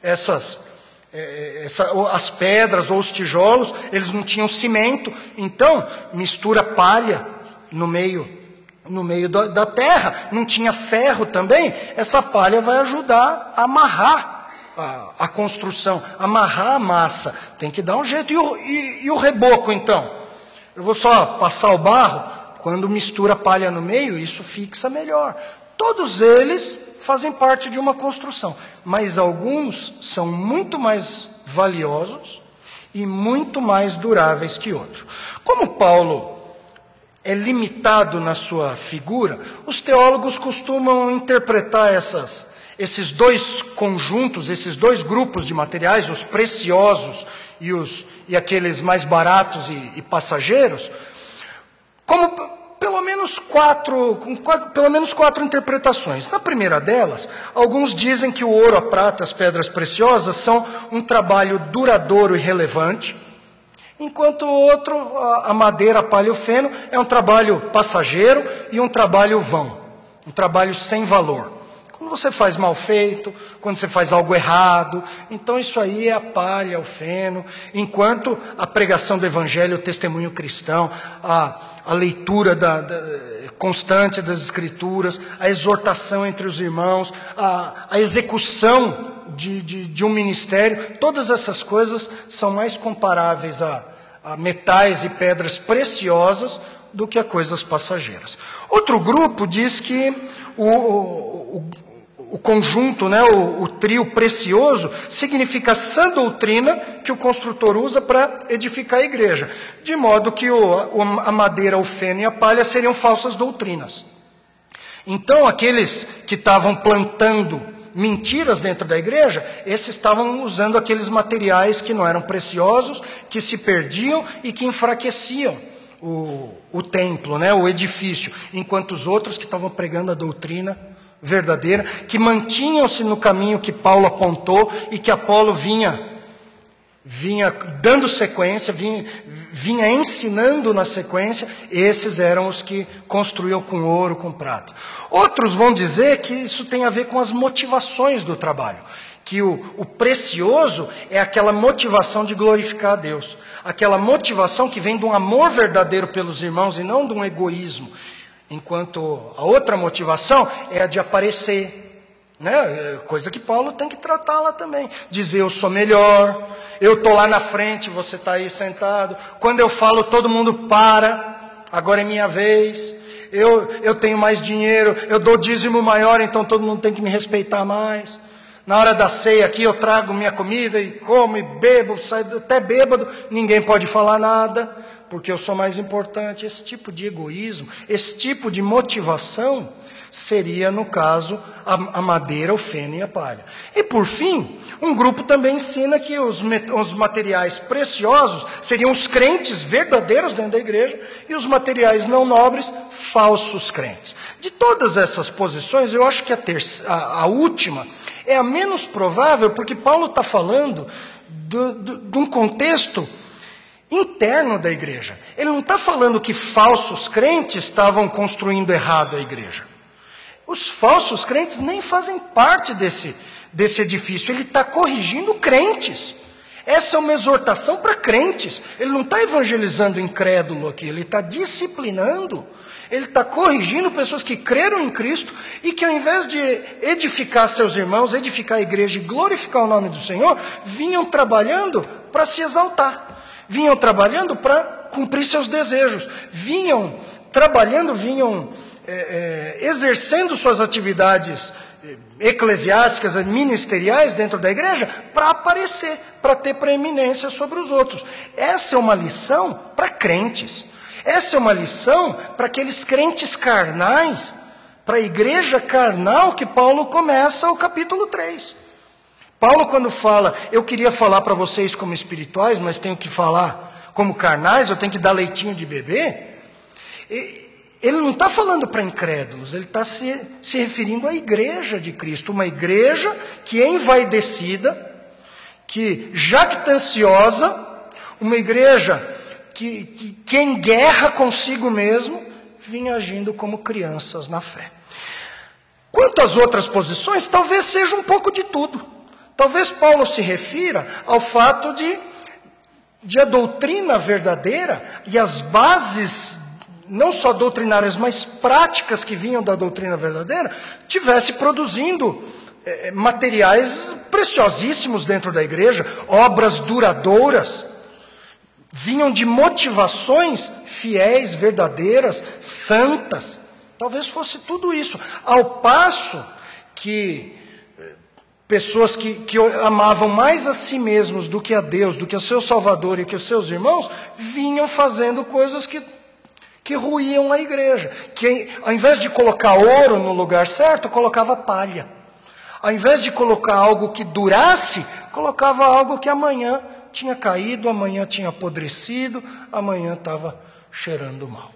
as pedras ou os tijolos, eles não tinham cimento, então mistura palha no meio da terra, não tinha ferro também, essa palha vai ajudar a amarrar a construção, amarrar a massa, tem que dar um jeito. E o reboco, então? Eu vou só passar o barro, quando mistura palha no meio, isso fixa melhor. Todos eles fazem parte de uma construção, mas alguns são muito mais valiosos e muito mais duráveis que outros. Como Paulo é limitado na sua figura, os teólogos costumam interpretar esses dois conjuntos, esses dois grupos de materiais, os preciosos e aqueles mais baratos e passageiros, como pelo menos quatro interpretações. Na primeira delas, alguns dizem que o ouro, a prata, as pedras preciosas são um trabalho duradouro e relevante, enquanto o outro, a madeira, a palha e o feno, é um trabalho passageiro e um trabalho vão, um trabalho sem valor. Quando você faz mal feito, quando você faz algo errado, então isso aí é a palha, o feno, enquanto a pregação do evangelho, o testemunho cristão, a leitura constante das escrituras, a exortação entre os irmãos, a execução de um ministério, todas essas coisas são mais comparáveis a metais e pedras preciosas do que a coisas passageiras. Outro grupo diz que o conjunto, né, o trio precioso, significa essa doutrina que o construtor usa para edificar a igreja. De modo que a madeira, o feno e a palha seriam falsas doutrinas. Então, aqueles que estavam plantando mentiras dentro da igreja, esses estavam usando aqueles materiais que não eram preciosos, que se perdiam e que enfraqueciam o templo, né, o edifício. Enquanto os outros que estavam pregando a doutrina verdadeira, que mantinham-se no caminho que Paulo apontou e que Apolo vinha dando sequência, vinha ensinando na sequência, esses eram os que construíam com ouro, com prata. Outros vão dizer que isso tem a ver com as motivações do trabalho, que o precioso é aquela motivação de glorificar a Deus, aquela motivação que vem de um amor verdadeiro pelos irmãos e não de um egoísmo. Enquanto a outra motivação é a de aparecer, né? Coisa que Paulo tem que tratar lá também. Dizer, eu sou melhor, eu estou lá na frente, você está aí sentado. Quando eu falo, todo mundo para, agora é minha vez. Eu tenho mais dinheiro, eu dou dízimo maior, então todo mundo tem que me respeitar mais. Na hora da ceia aqui, eu trago minha comida e como e bebo, saio até bêbado, ninguém pode falar nada, porque eu sou mais importante. Esse tipo de egoísmo, esse tipo de motivação seria, no caso, a madeira, o feno e a palha. E por fim, um grupo também ensina que os materiais preciosos seriam os crentes verdadeiros dentro da igreja e os materiais não nobres, falsos crentes. De todas essas posições, eu acho que a última é a menos provável, porque Paulo está falando de um contexto interno da igreja. Ele não está falando que falsos crentes estavam construindo errado a igreja. Os falsos crentes nem fazem parte desse edifício. Ele está corrigindo crentes. Essa é uma exortação para crentes. Ele não está evangelizando incrédulo aqui. Ele está disciplinando. Ele está corrigindo pessoas que creram em Cristo e que, ao invés de edificar seus irmãos, edificar a igreja e glorificar o nome do Senhor, vinham trabalhando para se exaltar. Vinham trabalhando para cumprir seus desejos. Vinham exercendo suas atividades eclesiásticas, ministeriais dentro da igreja para aparecer, para ter preeminência sobre os outros. Essa é uma lição para crentes. Essa é uma lição para aqueles crentes carnais, para a igreja carnal que Paulo começa o capítulo 3. Paulo, quando fala, eu queria falar para vocês como espirituais, mas tenho que falar como carnais, eu tenho que dar leitinho de bebê. Ele não está falando para incrédulos, ele está se referindo à igreja de Cristo, uma igreja que é envaidecida, que jactanciosa, uma igreja que em guerra consigo mesmo, vinha agindo como crianças na fé. Quanto às outras posições, talvez seja um pouco de tudo. Talvez Paulo se refira ao fato de a doutrina verdadeira e as bases, não só doutrinárias, mas práticas que vinham da doutrina verdadeira, tivesse produzindo materiais preciosíssimos dentro da igreja, obras duradouras, vinham de motivações fiéis, verdadeiras, santas. Talvez fosse tudo isso. Ao passo que pessoas que amavam mais a si mesmos do que a Deus, do que o seu Salvador e que os seus irmãos, vinham fazendo coisas que ruíam a igreja. Que ao invés de colocar ouro no lugar certo, colocava palha. Ao invés de colocar algo que durasse, colocava algo que amanhã tinha caído, amanhã tinha apodrecido, amanhã estava cheirando mal.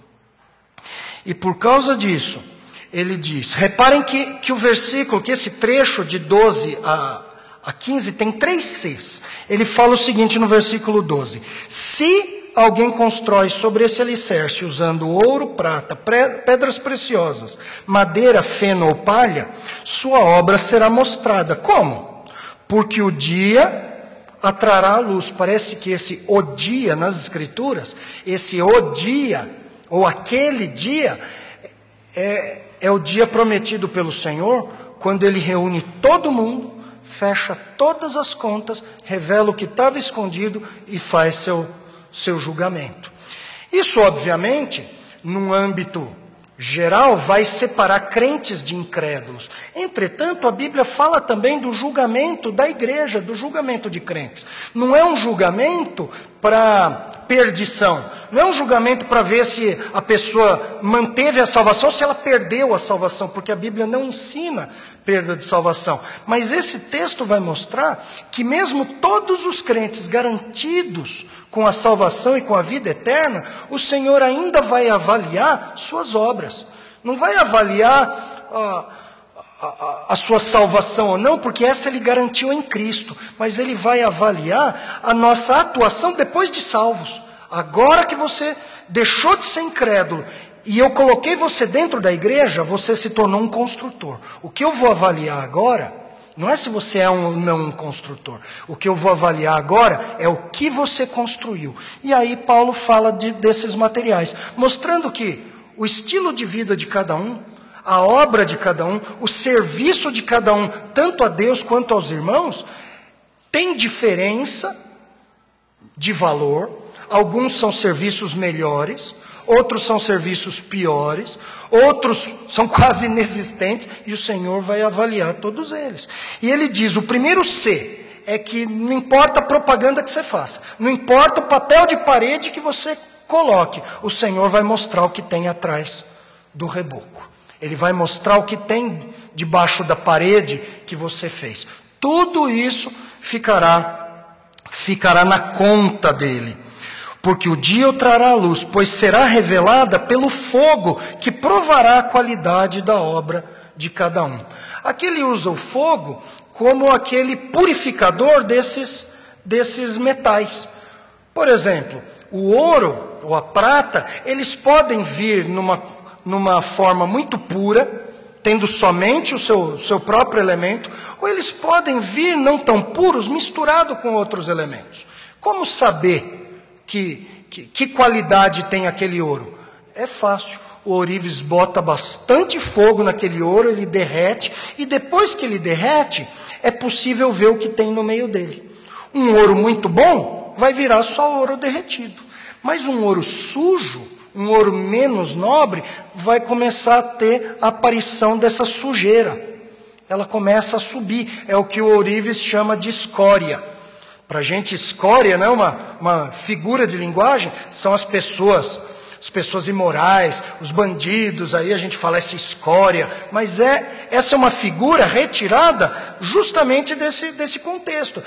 E por causa disso, ele diz, reparem que o versículo, que esse trecho de 12 a 15 tem 3 Cs. Ele fala o seguinte no versículo 12: se alguém constrói sobre esse alicerce usando ouro, prata, pedras preciosas, madeira, feno ou palha, sua obra será mostrada. Como? Porque o dia atrará a luz. Parece que esse o dia nas escrituras, esse o dia, ou aquele dia, é o dia prometido pelo Senhor, quando Ele reúne todo mundo, fecha todas as contas, revela o que estava escondido e faz seu julgamento. Isso, obviamente, num âmbito geral, vai separar crentes de incrédulos. Entretanto, a Bíblia fala também do julgamento da igreja, do julgamento de crentes. Não é um julgamento para perdição. Não é um julgamento para ver se a pessoa manteve a salvação ou se ela perdeu a salvação, porque a Bíblia não ensina perda de salvação. Mas esse texto vai mostrar que mesmo todos os crentes garantidos com a salvação e com a vida eterna, o Senhor ainda vai avaliar suas obras. Não vai avaliar a sua salvação ou não, porque essa Ele garantiu em Cristo. Mas Ele vai avaliar a nossa atuação depois de salvos. Agora que você deixou de ser incrédulo e eu coloquei você dentro da igreja, você se tornou um construtor. O que eu vou avaliar agora não é se você é ou não um construtor. O que eu vou avaliar agora é o que você construiu. E aí Paulo fala desses materiais, mostrando que o estilo de vida de cada um, a obra de cada um, o serviço de cada um, tanto a Deus quanto aos irmãos, tem diferença de valor. Alguns são serviços melhores, outros são serviços piores, outros são quase inexistentes, e o Senhor vai avaliar todos eles. E ele diz, o primeiro C é que não importa a propaganda que você faça, não importa o papel de parede que você coloque, o Senhor vai mostrar o que tem atrás do reboco. Ele vai mostrar o que tem debaixo da parede que você fez. Tudo isso ficará na conta dele. Porque o dia o trará à luz, pois será revelada pelo fogo, que provará a qualidade da obra de cada um. Aqui ele usa o fogo como aquele purificador desses metais. Por exemplo, o ouro ou a prata, eles podem vir numa forma muito pura, tendo somente o seu próprio elemento, ou eles podem vir não tão puros, misturado com outros elementos. Como saber que qualidade tem aquele ouro? É fácil. O ourives bota bastante fogo naquele ouro, ele derrete, e depois que ele derrete, é possível ver o que tem no meio dele. Um ouro muito bom vai virar só ouro derretido. Mas um ouro sujo, um ouro menos nobre, vai começar a ter a aparição dessa sujeira. Ela começa a subir. É o que o ourives chama de escória. Para a gente, escória, né, uma figura de linguagem, são as pessoas imorais, os bandidos, aí a gente fala essa escória, mas essa é uma figura retirada justamente desse contexto,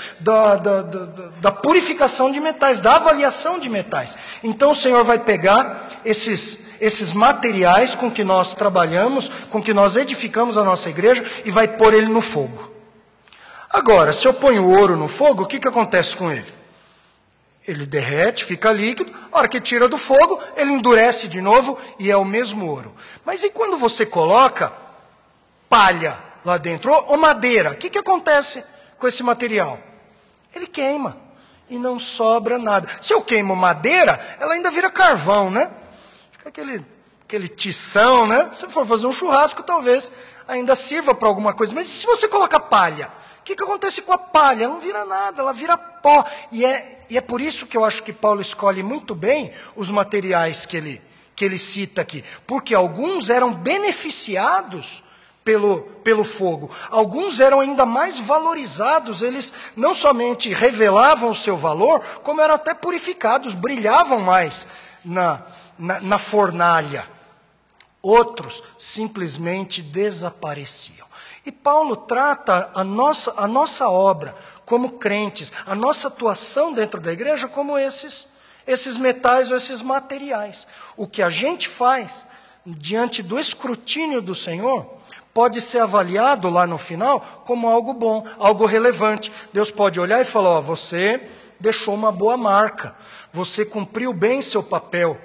da purificação de metais, da avaliação de metais. Então o Senhor vai pegar esses materiais com que nós trabalhamos, com que nós edificamos a nossa igreja, e vai pôr ele no fogo. Agora, se eu ponho o ouro no fogo, o que acontece com ele? Ele derrete, fica líquido, a hora que tira do fogo, ele endurece de novo e é o mesmo ouro. Mas e quando você coloca palha lá dentro, ou madeira, o que acontece com esse material? Ele queima e não sobra nada. Se eu queimo madeira, ela ainda vira carvão, né? Fica aquele tição, né? Se for fazer um churrasco, talvez ainda sirva para alguma coisa. Mas e se você coloca palha? O que acontece com a palha? Não vira nada, ela vira pó. E é por isso que eu acho que Paulo escolhe muito bem os materiais que ele cita aqui. Porque alguns eram beneficiados pelo fogo. Alguns eram ainda mais valorizados. Eles não somente revelavam o seu valor, como eram até purificados, brilhavam mais na fornalha. Outros simplesmente desapareciam. E Paulo trata a nossa obra como crentes, a nossa atuação dentro da igreja como esses metais ou esses materiais. O que a gente faz diante do escrutínio do Senhor pode ser avaliado lá no final como algo bom, algo relevante. Deus pode olhar e falar, ó, você deixou uma boa marca, você cumpriu bem seu papel,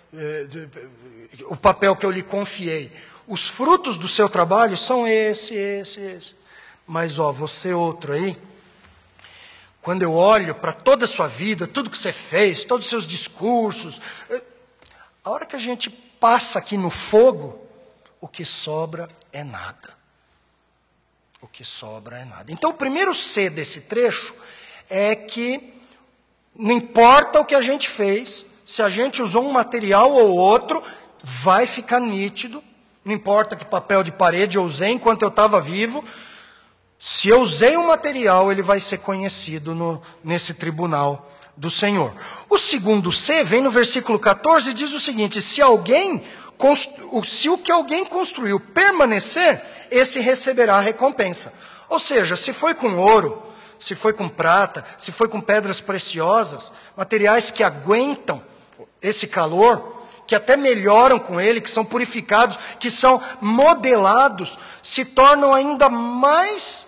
o papel que eu lhe confiei. Os frutos do seu trabalho são esse. Mas, ó, você outro aí, quando eu olho para toda a sua vida, tudo que você fez, todos os seus discursos, a hora que a gente passa aqui no fogo, o que sobra é nada. O que sobra é nada. Então, o primeiro C desse trecho é que não importa o que a gente fez, se a gente usou um material ou outro, vai ficar nítido. Não importa que papel de parede eu usei enquanto eu estava vivo. Se eu usei um material, ele vai ser conhecido nesse tribunal do Senhor. O segundo C vem no versículo 14 e diz o seguinte: se o que alguém construiu permanecer, esse receberá a recompensa. Ou seja, se foi com ouro, se foi com prata, se foi com pedras preciosas, materiais que aguentam esse calor, que até melhoram com ele, que são purificados, que são modelados, se tornam ainda mais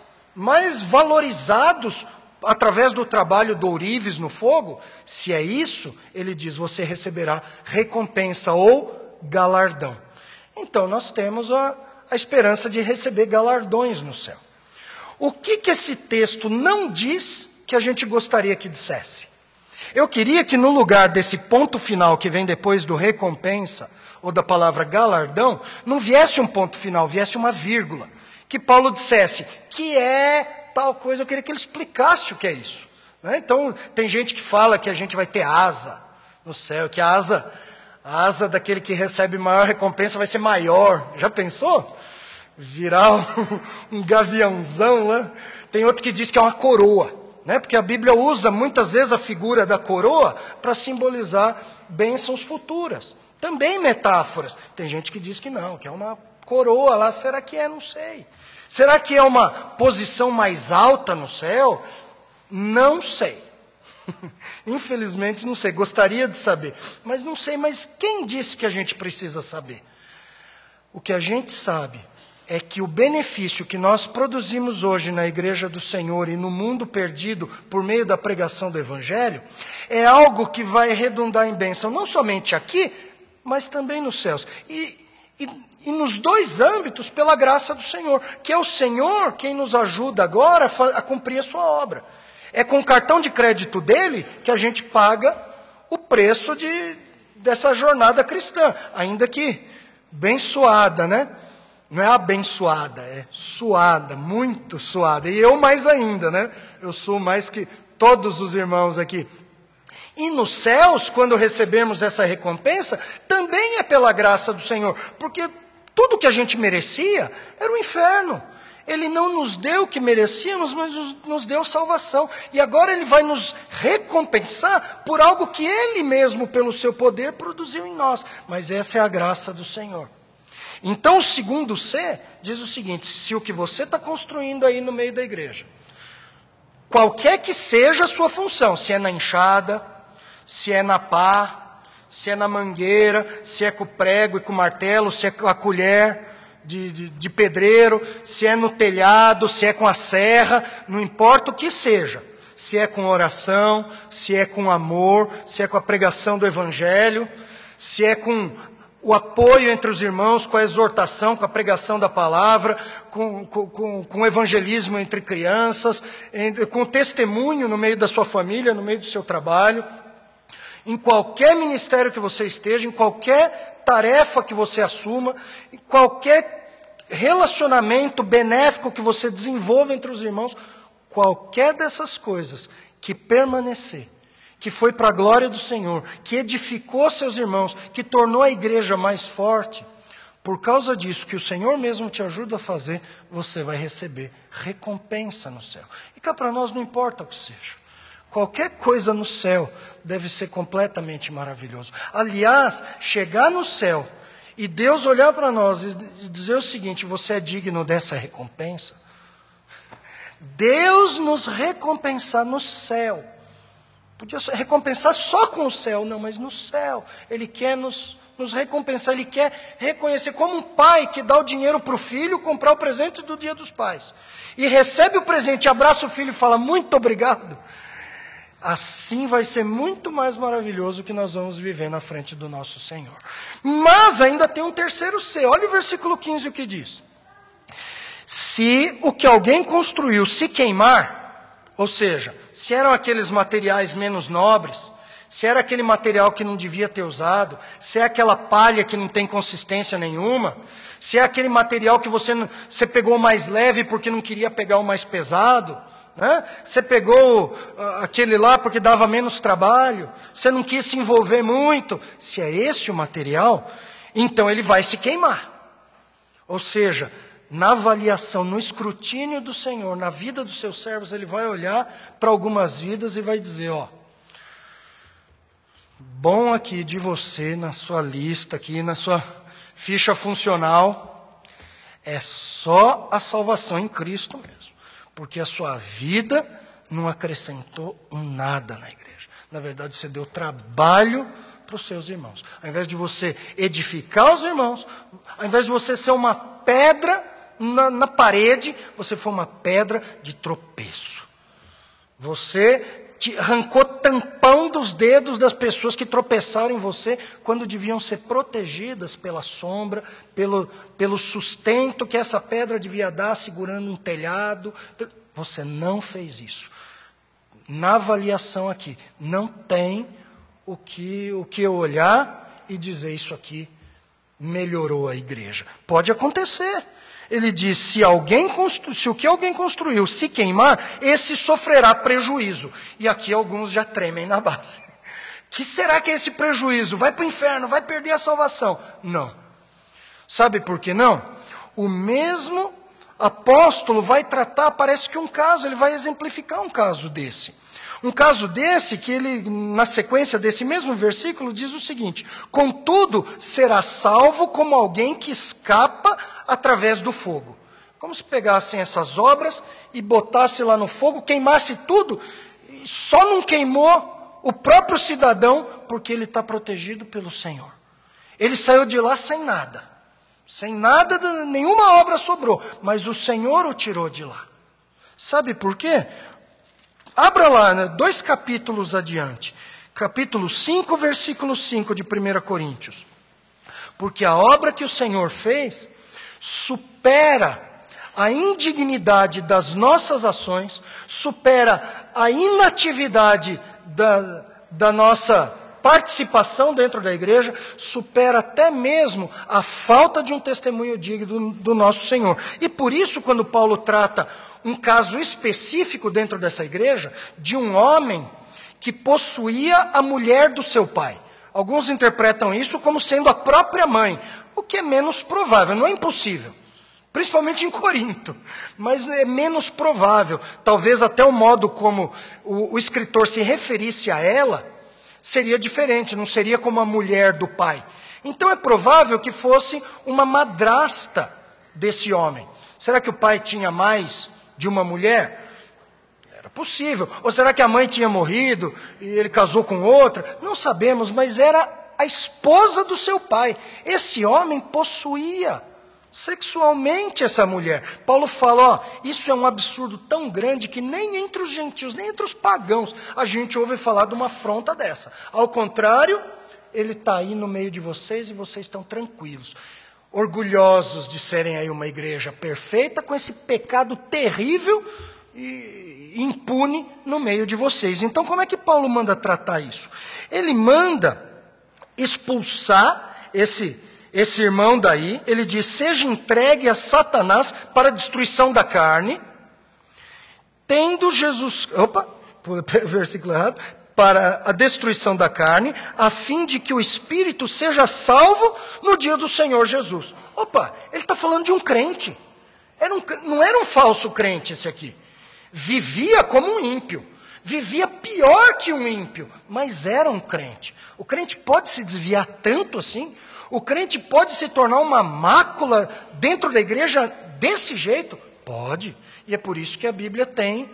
valorizados através do trabalho do ourives no fogo. Se é isso, ele diz, você receberá recompensa ou galardão. Então nós temos a esperança de receber galardões no céu. O que esse texto não diz que a gente gostaria que dissesse? Eu queria que no lugar desse ponto final que vem depois do recompensa, ou da palavra galardão, não viesse um ponto final, viesse uma vírgula. Que Paulo dissesse, que é tal coisa, eu queria que ele explicasse o que é isso. Né? Então, tem gente que fala que a gente vai ter asa no céu, que a asa daquele que recebe maior recompensa vai ser maior. Já pensou? Virar um gaviãozão lá. Tem outro que diz que é uma coroa. Né? Porque a Bíblia usa muitas vezes a figura da coroa para simbolizar bênçãos futuras. Também metáforas. Tem gente que diz que não, que é uma coroa lá. Será que é? Não sei. Será que é uma posição mais alta no céu? Não sei. Infelizmente não sei. Gostaria de saber. Mas não sei. Mas quem disse que a gente precisa saber? O que a gente sabe é que o benefício que nós produzimos hoje na Igreja do Senhor e no mundo perdido por meio da pregação do Evangelho é algo que vai redundar em bênção, não somente aqui, mas também nos céus. E nos dois âmbitos, pela graça do Senhor, que é o Senhor quem nos ajuda agora a cumprir a sua obra. É com o cartão de crédito dele que a gente paga o preço dessa jornada cristã, ainda que bem suada, né? Não é abençoada, é suada, muito suada. E eu mais ainda, né? Eu sou mais que todos os irmãos aqui. E nos céus, quando recebemos essa recompensa, também é pela graça do Senhor. Porque tudo que a gente merecia era o inferno. Ele não nos deu o que merecíamos, mas nos deu salvação. E agora Ele vai nos recompensar por algo que Ele mesmo, pelo seu poder, produziu em nós. Mas essa é a graça do Senhor. Então, o segundo C diz o seguinte: se o que você está construindo aí no meio da igreja, qualquer que seja a sua função, se é na enxada, se é na pá, se é na mangueira, se é com o prego e com o martelo, se é com a colher de pedreiro, se é no telhado, se é com a serra, não importa o que seja, se é com oração, se é com amor, se é com a pregação do Evangelho, se é com o apoio entre os irmãos, com a exortação, com a pregação da palavra, com o evangelismo entre crianças, com o testemunho no meio da sua família, no meio do seu trabalho. Em qualquer ministério que você esteja, em qualquer tarefa que você assuma, em qualquer relacionamento benéfico que você desenvolva entre os irmãos, qualquer dessas coisas que permanecer, que foi para a glória do Senhor, que edificou seus irmãos, que tornou a igreja mais forte, por causa disso, que o Senhor mesmo te ajuda a fazer, você vai receber recompensa no céu. E cá para nós não importa o que seja. Qualquer coisa no céu deve ser completamente maravilhoso. Aliás, chegar no céu e Deus olhar para nós e dizer o seguinte: você é digno dessa recompensa. Deus nos recompensar no céu. Podia recompensar só com o céu, não, mas no céu. Ele quer nos recompensar, Ele quer reconhecer, como um pai que dá o dinheiro para o filho comprar o presente do Dia dos Pais. E recebe o presente, abraça o filho e fala, muito obrigado. Assim vai ser muito mais maravilhoso que nós vamos viver na frente do nosso Senhor. Mas ainda tem um terceiro C. Olha o versículo 15 o que diz. Se o que alguém construiu se queimar, ou seja, se eram aqueles materiais menos nobres, se era aquele material que não devia ter usado, se é aquela palha que não tem consistência nenhuma, se é aquele material que você pegou mais leve porque não queria pegar o mais pesado, né? Você pegou aquele lá porque dava menos trabalho, você não quis se envolver muito, se é esse o material, então ele vai se queimar. Ou seja, na avaliação, no escrutínio do Senhor, na vida dos seus servos, Ele vai olhar para algumas vidas e vai dizer, ó, bom aqui de você, na sua lista aqui, na sua ficha funcional, é só a salvação em Cristo mesmo. Porque a sua vida não acrescentou nada na igreja. Na verdade, você deu trabalho para os seus irmãos. Ao invés de você edificar os irmãos, ao invés de você ser uma pedra na parede, você foi uma pedra de tropeço. Você arrancou tampão dos dedos das pessoas que tropeçaram em você, quando deviam ser protegidas pela sombra, pelo sustento que essa pedra devia dar, segurando um telhado. Você não fez isso. Na avaliação aqui, não tem o que eu olhar e dizer isso aqui melhorou a igreja. Pode acontecer. Ele diz, se o que alguém construiu se queimar, esse sofrerá prejuízo. E aqui alguns já tremem na base. Que será que é esse prejuízo? Vai para o inferno, vai perder a salvação? Não. Sabe por que não? O mesmo apóstolo vai tratar, parece que um caso, ele vai exemplificar um caso desse. Um caso desse, que ele, na sequência desse mesmo versículo, diz o seguinte, contudo, será salvo como alguém que escapa através do fogo. Como se pegassem essas obras e botasse lá no fogo, queimasse tudo, e só não queimou o próprio cidadão, porque ele está protegido pelo Senhor. Ele saiu de lá sem nada, nenhuma obra sobrou, mas o Senhor o tirou de lá. Sabe por quê? Abra lá, 2 capítulos adiante. Capítulo 5, versículo 5 de 1 Coríntios. Porque a obra que o Senhor fez supera a indignidade das nossas ações, supera a inatividade da nossa participação dentro da igreja, supera até mesmo a falta de um testemunho digno do nosso Senhor. E por isso, quando Paulo trata um caso específico dentro dessa igreja, de um homem que possuía a mulher do seu pai. Alguns interpretam isso como sendo a própria mãe, o que é menos provável, não é impossível. Principalmente em Corinto, mas é menos provável. Talvez até o modo como o escritor se referisse a ela seria diferente, não seria como a mulher do pai. Então é provável que fosse uma madrasta desse homem. Será que o pai tinha mais de uma mulher? Era possível. Ou será que a mãe tinha morrido e ele casou com outra? Não sabemos, mas era a esposa do seu pai. Esse homem possuía sexualmente essa mulher. Paulo fala, ó, isso é um absurdo tão grande que nem entre os gentios, nem entre os pagãos, a gente ouve falar de uma afronta dessa. Ao contrário, ele está aí no meio de vocês e vocês estão tranquilos, orgulhosos de serem aí uma igreja perfeita, com esse pecado terrível, e impune no meio de vocês. Então, como é que Paulo manda tratar isso? Ele manda expulsar esse irmão daí. Ele diz: seja entregue a Satanás para a destruição da carne, tendo Jesus... versículo errado. Para a destruição da carne, a fim de que o espírito seja salvo no dia do Senhor Jesus. Ele está falando de um crente. Não era um falso crente esse aqui. Vivia como um ímpio. Vivia pior que um ímpio, mas era um crente. O crente pode se desviar tanto assim? O crente pode se tornar uma mácula dentro da igreja desse jeito? Pode. E é por isso que a Bíblia tem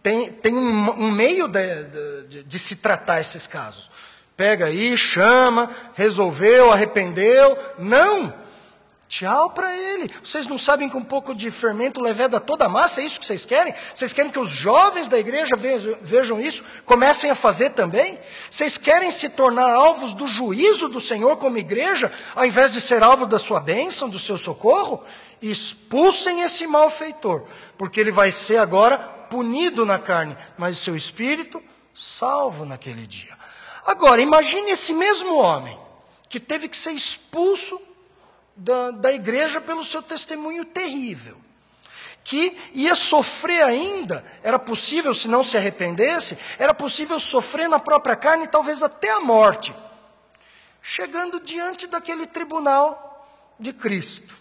um meio de se tratar esses casos. Pega aí, chama, resolveu, arrependeu. Não! Tchau para ele. Vocês não sabem que um pouco de fermento leveda toda a massa? É isso que vocês querem? Vocês querem que os jovens da igreja vejam isso? Comecem a fazer também? Vocês querem se tornar alvos do juízo do Senhor como igreja, ao invés de ser alvo da sua bênção, do seu socorro? Expulsem esse malfeitor, porque ele vai ser agora punido na carne, mas o seu espírito salvo naquele dia. Agora, imagine esse mesmo homem, que teve que ser expulso da igreja pelo seu testemunho terrível, que ia sofrer ainda, era possível, se não se arrependesse, era possível sofrer na própria carne, talvez até a morte, chegando diante daquele tribunal de Cristo,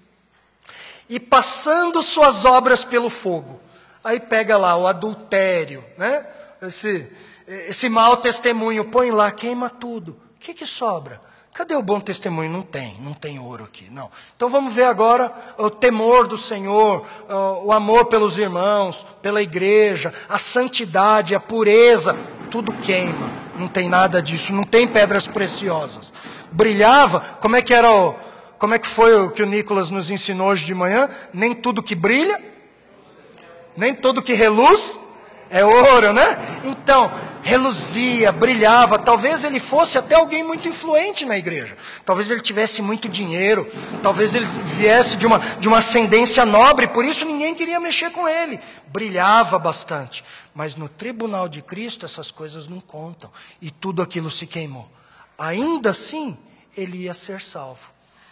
e passando suas obras pelo fogo. Aí pega lá o adultério, né? Esse mau testemunho, põe lá, queima tudo. O que sobra? Cadê o bom testemunho? Não tem ouro aqui, não. Então vamos ver agora o temor do Senhor, o amor pelos irmãos, pela igreja, a santidade, a pureza, tudo queima. Não tem nada disso, não tem pedras preciosas. Brilhava, como é que foi o que o Nicolas nos ensinou hoje de manhã? Nem tudo que brilha, nem tudo que reluz é ouro, né? Então, reluzia, brilhava. Talvez ele fosse até alguém muito influente na igreja. Talvez ele tivesse muito dinheiro. Talvez ele viesse de uma ascendência nobre. Por isso ninguém queria mexer com ele. Brilhava bastante. Mas no tribunal de Cristo essas coisas não contam. E tudo aquilo se queimou. Ainda assim, ele ia ser salvo.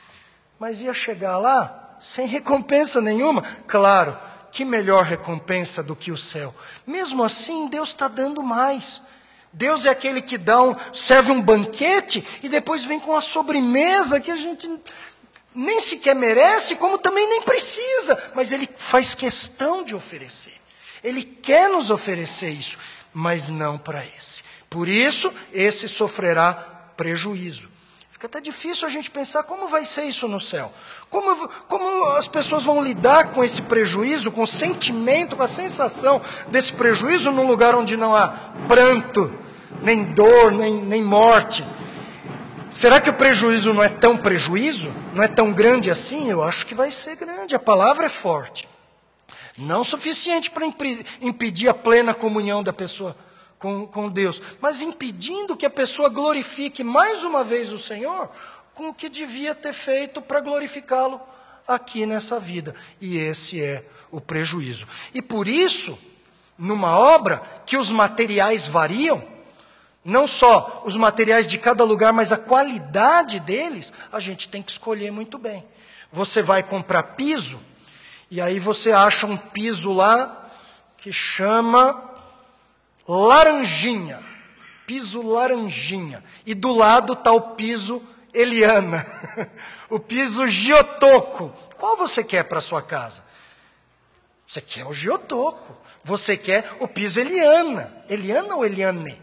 Mas ia chegar lá sem recompensa nenhuma. Claro. Que melhor recompensa do que o céu? Mesmo assim, Deus está dando mais. Deus é aquele que serve um banquete e depois vem com a sobremesa que a gente nem sequer merece, como também nem precisa. Mas Ele faz questão de oferecer. Ele quer nos oferecer isso, mas não para esse. Por isso, esse sofrerá prejuízo. Fica até difícil a gente pensar como vai ser isso no céu. Como as pessoas vão lidar com esse prejuízo, com o sentimento, com a sensação desse prejuízo num lugar onde não há pranto, nem dor, nem morte. Será que o prejuízo não é tão prejuízo? Não é tão grande assim? Eu acho que vai ser grande. A palavra é forte. Não suficiente para impedir a plena comunhão da pessoa com Deus, mas impedindo que a pessoa glorifique mais uma vez o Senhor com o que devia ter feito para glorificá-lo aqui nessa vida. E esse é o prejuízo. E por isso, numa obra que os materiais variam, não só os materiais de cada lugar, mas a qualidade deles, a gente tem que escolher muito bem. Você vai comprar piso, e aí você acha um piso lá que chama laranjinha, piso laranjinha, e do lado está o piso Eliana, o piso Giotoco. Qual você quer para a sua casa? Você quer o Giotoco, você quer o piso Eliana. Eliana ou Eliane?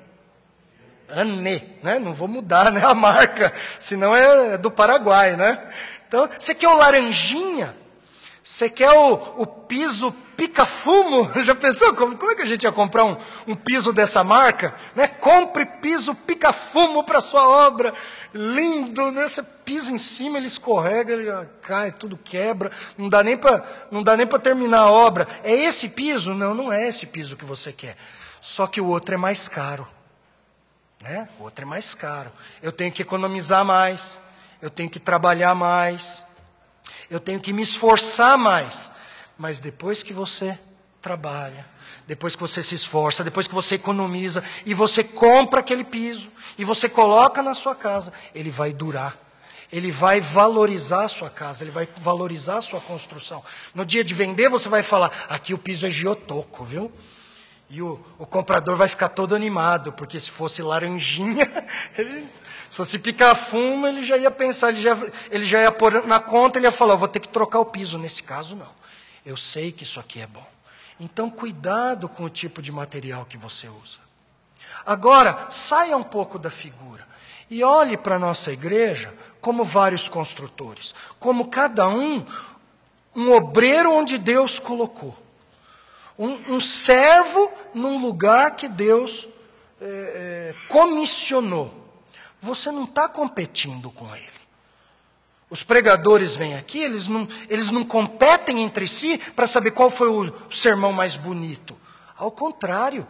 Ane, né? Não vou mudar, né, a marca, senão é do Paraguai, né? Então, você quer o laranjinha? Você quer o piso pica-fumo? Já pensou como é que a gente ia comprar um piso dessa marca? Né? Compre piso pica-fumo para sua obra. Lindo, né? Você pisa em cima, ele escorrega, ele cai, tudo quebra. Não dá nem para terminar a obra. É esse piso? Não é esse piso que você quer. Só que o outro é mais caro. Né? O outro é mais caro. Eu tenho que economizar mais. Eu tenho que trabalhar mais. Eu tenho que me esforçar mais. Mas depois que você trabalha, depois que você se esforça, depois que você economiza, e você compra aquele piso, e você coloca na sua casa, ele vai durar. Ele vai valorizar a sua casa, ele vai valorizar a sua construção. No dia de vender, você vai falar, aqui o piso é giotoco, viu? E o comprador vai ficar todo animado, porque se fosse laranjinha, se fosse picar fumo, ele já ia pensar, ele já ia pôr na conta, ele ia falar, vou ter que trocar o piso. Nesse caso, não. Eu sei que isso aqui é bom. Então, cuidado com o tipo de material que você usa. Agora, saia um pouco da figura e olhe para a nossa igreja como vários construtores, como cada um obreiro onde Deus colocou. Um servo num lugar que Deus comissionou. Você não está competindo com ele. Os pregadores vêm aqui, eles não competem entre si para saber qual foi o sermão mais bonito. Ao contrário.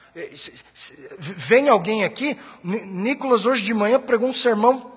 Vem alguém aqui, Nicolas hoje de manhã pregou um sermão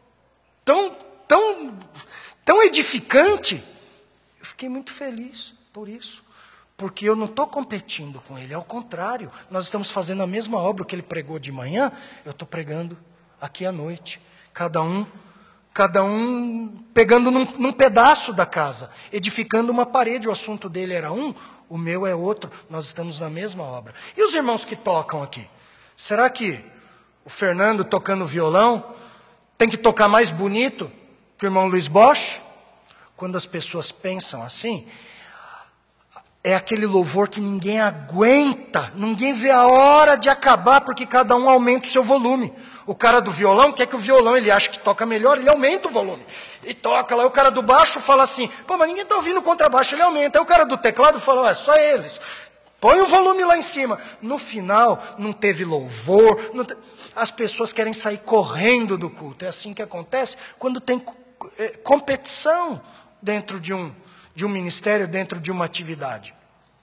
tão edificante. Eu fiquei muito feliz por isso. Porque eu não estou competindo com ele, ao contrário, nós estamos fazendo a mesma obra que ele pregou de manhã, eu estou pregando aqui à noite. Cada um pegando num pedaço da casa, edificando uma parede. O assunto dele era um, o meu é outro, nós estamos na mesma obra. E os irmãos que tocam aqui? Será que o Fernando tocando violão tem que tocar mais bonito que o irmão Luiz Bosch? Quando as pessoas pensam assim, é aquele louvor que ninguém aguenta, ninguém vê a hora de acabar, porque cada um aumenta o seu volume. O cara do violão quer que o violão, ele acha que toca melhor, ele aumenta o volume. E toca lá, o cara do baixo fala assim, pô, mas ninguém está ouvindo o contrabaixo, ele aumenta. Aí o cara do teclado fala, é só eles. Põe o volume lá em cima. No final, não teve louvor, as pessoas querem sair correndo do culto. É assim que acontece quando tem competição dentro de um ministério, dentro de uma atividade.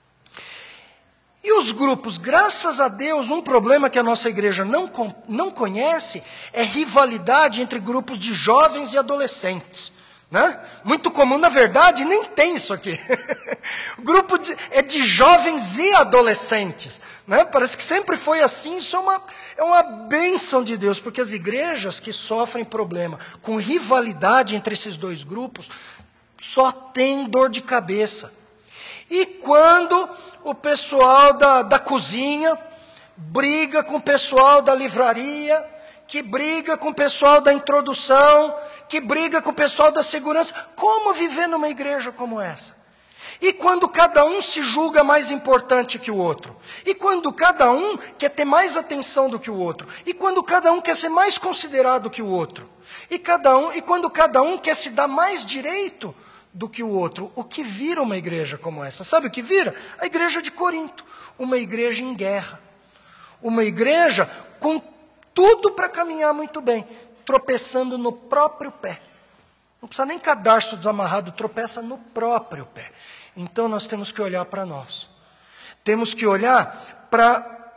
E os grupos, graças a Deus, um problema que a nossa igreja não conhece é rivalidade entre grupos de jovens e adolescentes. Né? Muito comum, na verdade, nem tem isso aqui. O grupo é de jovens e adolescentes. Né? Parece que sempre foi assim, isso é uma bênção de Deus, porque as igrejas que sofrem problema com rivalidade entre esses dois grupos, só tem dor de cabeça. E quando o pessoal da cozinha briga com o pessoal da livraria, que briga com o pessoal da introdução, que briga com o pessoal da segurança, como viver numa igreja como essa? E quando cada um se julga mais importante que o outro? E quando cada um quer ter mais atenção do que o outro? E quando cada um quer ser mais considerado que o outro? E quando cada um quer se dar mais direito do que o outro? O que vira uma igreja como essa? Sabe o que vira? A igreja de Corinto. Uma igreja em guerra. Uma igreja com tudo para caminhar muito bem, tropeçando no próprio pé. Não precisa nem cadarço desamarrado, tropeça no próprio pé. Então nós temos que olhar para nós. Temos que olhar para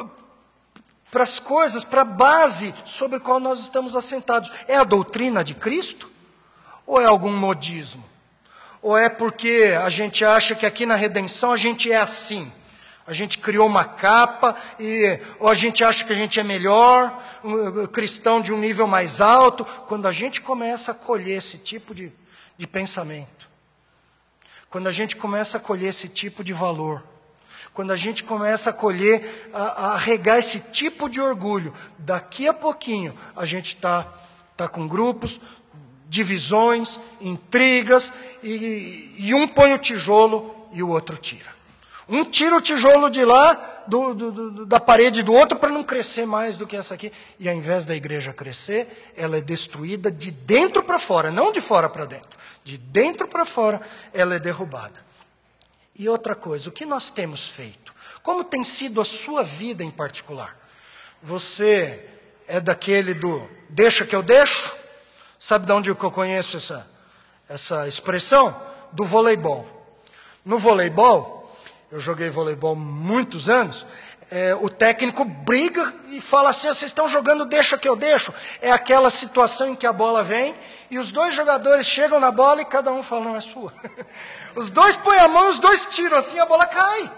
as coisas, para a base sobre a qual nós estamos assentados. É a doutrina de Cristo? Ou é algum modismo? Ou é porque a gente acha que aqui na redenção a gente é assim? A gente criou uma capa, ou a gente acha que a gente é melhor, um cristão de um nível mais alto. Quando a gente começa a colher esse tipo de pensamento, quando a gente começa a colher esse tipo de valor, quando a gente começa a colher, a regar esse tipo de orgulho, daqui a pouquinho a gente está com grupos, divisões, intrigas, e um põe o tijolo e o outro tira. Um tira o tijolo de lá, da parede do outro, para não crescer mais do que essa aqui. E ao invés da igreja crescer, ela é destruída de dentro para fora, não de fora para dentro. De dentro para fora, ela é derrubada. E outra coisa, o que nós temos feito? Como tem sido a sua vida em particular? Você é daquele do deixa que eu deixo? Sabe de onde eu conheço essa expressão? Do voleibol. No voleibol, eu joguei voleibol muitos anos, o técnico briga e fala assim, vocês estão jogando, deixa que eu deixo. É aquela situação em que a bola vem e os dois jogadores chegam na bola e cada um fala, não, é sua. Os dois põem a mão, os dois tiram assim, a bola cai.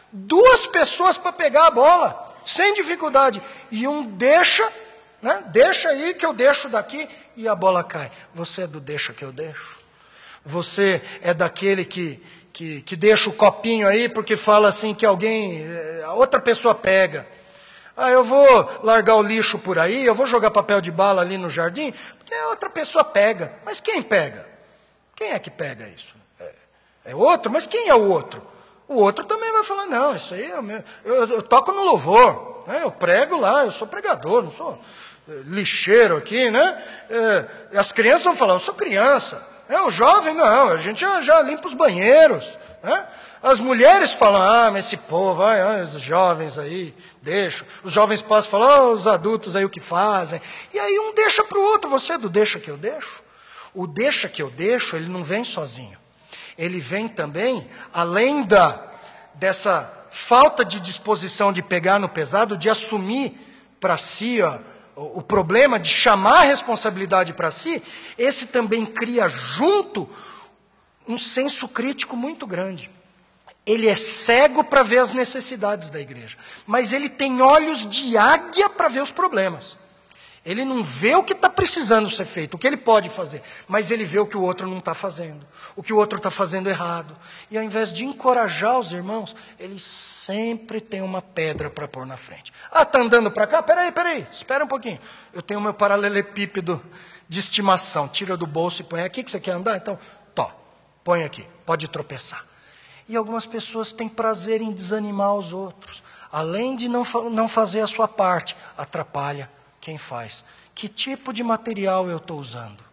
2 pessoas para pegar a bola, sem dificuldade. E um deixa, né? Deixa aí que eu deixo daqui e a bola cai. Você é do deixa que eu deixo? Você é daquele que deixa o copinho aí porque fala assim que a outra pessoa pega. Eu vou largar o lixo por aí, eu vou jogar papel de bala ali no jardim, porque a outra pessoa pega. Mas quem pega? Quem é que pega isso? É outro? Mas quem é o outro? O outro também vai falar, não, isso aí é meu. Eu toco no louvor, né? Eu prego lá, eu sou pregador, não sou lixeiro aqui, né? As crianças vão falar, eu sou criança. O jovem, não, a gente já limpa os banheiros. Né? As mulheres falam, mas esse povo, os jovens aí, deixa. Os jovens passam e falam, os adultos aí o que fazem. E aí um deixa para o outro, você é do deixa que eu deixo? O deixa que eu deixo, ele não vem sozinho. Ele vem também, além dessa falta de disposição de pegar no pesado, de assumir para si o problema, de chamar a responsabilidade para si, esse também cria junto um senso crítico muito grande. Ele é cego para ver as necessidades da igreja, mas ele tem olhos de águia para ver os problemas. Ele não vê o que está precisando ser feito, o que ele pode fazer, mas ele vê o que o outro não está fazendo, o que o outro está fazendo errado. E ao invés de encorajar os irmãos, ele sempre tem uma pedra para pôr na frente. Está andando para cá? Peraí, espera um pouquinho. Eu tenho o meu paralelepípedo de estimação. Tira do bolso e põe aqui que você quer andar? Então, põe aqui, pode tropeçar. E algumas pessoas têm prazer em desanimar os outros. Além de não fazer a sua parte, atrapalha quem faz. Que tipo de material eu estou usando?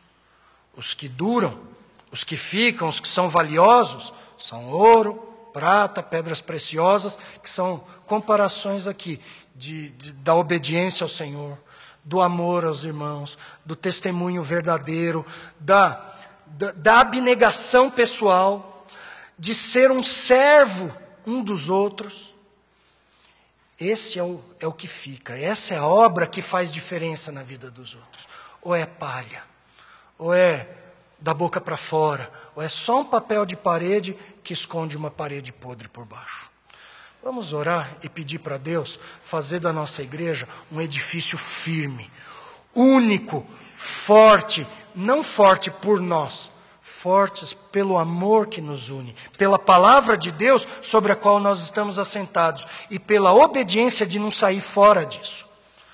Os que duram, os que ficam, os que são valiosos, são ouro, prata, pedras preciosas, que são comparações aqui da obediência ao Senhor, do amor aos irmãos, do testemunho verdadeiro, da abnegação pessoal, de ser um servo um dos outros. Esse é o que fica, essa é a obra que faz diferença na vida dos outros. Ou é palha, ou é da boca para fora, ou é só um papel de parede que esconde uma parede podre por baixo. Vamos orar e pedir para Deus fazer da nossa igreja um edifício firme, único, forte, não forte por nós, fortes pelo amor que nos une, pela palavra de Deus sobre a qual nós estamos assentados e pela obediência de não sair fora disso.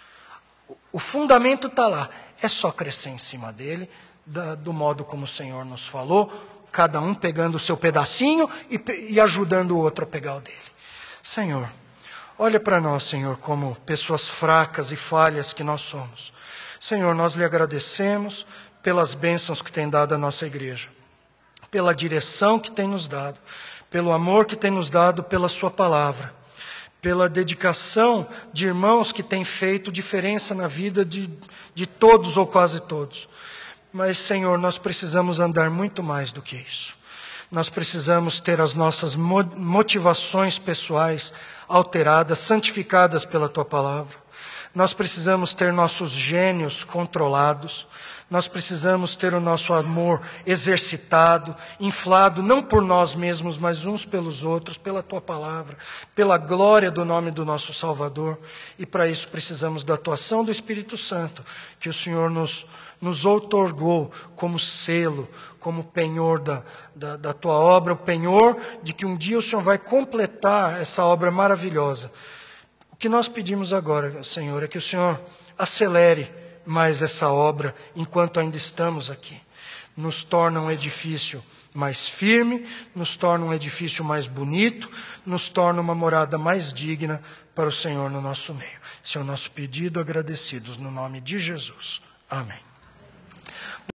O fundamento está lá, é só crescer em cima dele, do modo como o Senhor nos falou, cada um pegando o seu pedacinho e ajudando o outro a pegar o dele. Senhor, olha para nós, Senhor, como pessoas fracas e falhas que nós somos. Senhor, nós lhe agradecemos pelas bênçãos que tem dado à nossa igreja, pela direção que tem nos dado, pelo amor que tem nos dado pela sua palavra, pela dedicação de irmãos que têm feito diferença na vida de todos ou quase todos. Mas, Senhor, nós precisamos andar muito mais do que isso. Nós precisamos ter as nossas motivações pessoais alteradas, santificadas pela tua palavra. Nós precisamos ter nossos gênios controlados. Nós precisamos ter o nosso amor exercitado, inflado, não por nós mesmos, mas uns pelos outros, pela tua palavra, pela glória do nome do nosso Salvador. E para isso precisamos da atuação do Espírito Santo, que o Senhor nos outorgou como selo, como penhor da tua obra, o penhor de que um dia o Senhor vai completar essa obra maravilhosa. O que nós pedimos agora, Senhor, é que o Senhor acelere mais essa obra enquanto ainda estamos aqui. Nos torna um edifício mais firme, nos torna um edifício mais bonito, nos torna uma morada mais digna para o Senhor no nosso meio. Esse é o nosso pedido, agradecidos no nome de Jesus. Amém.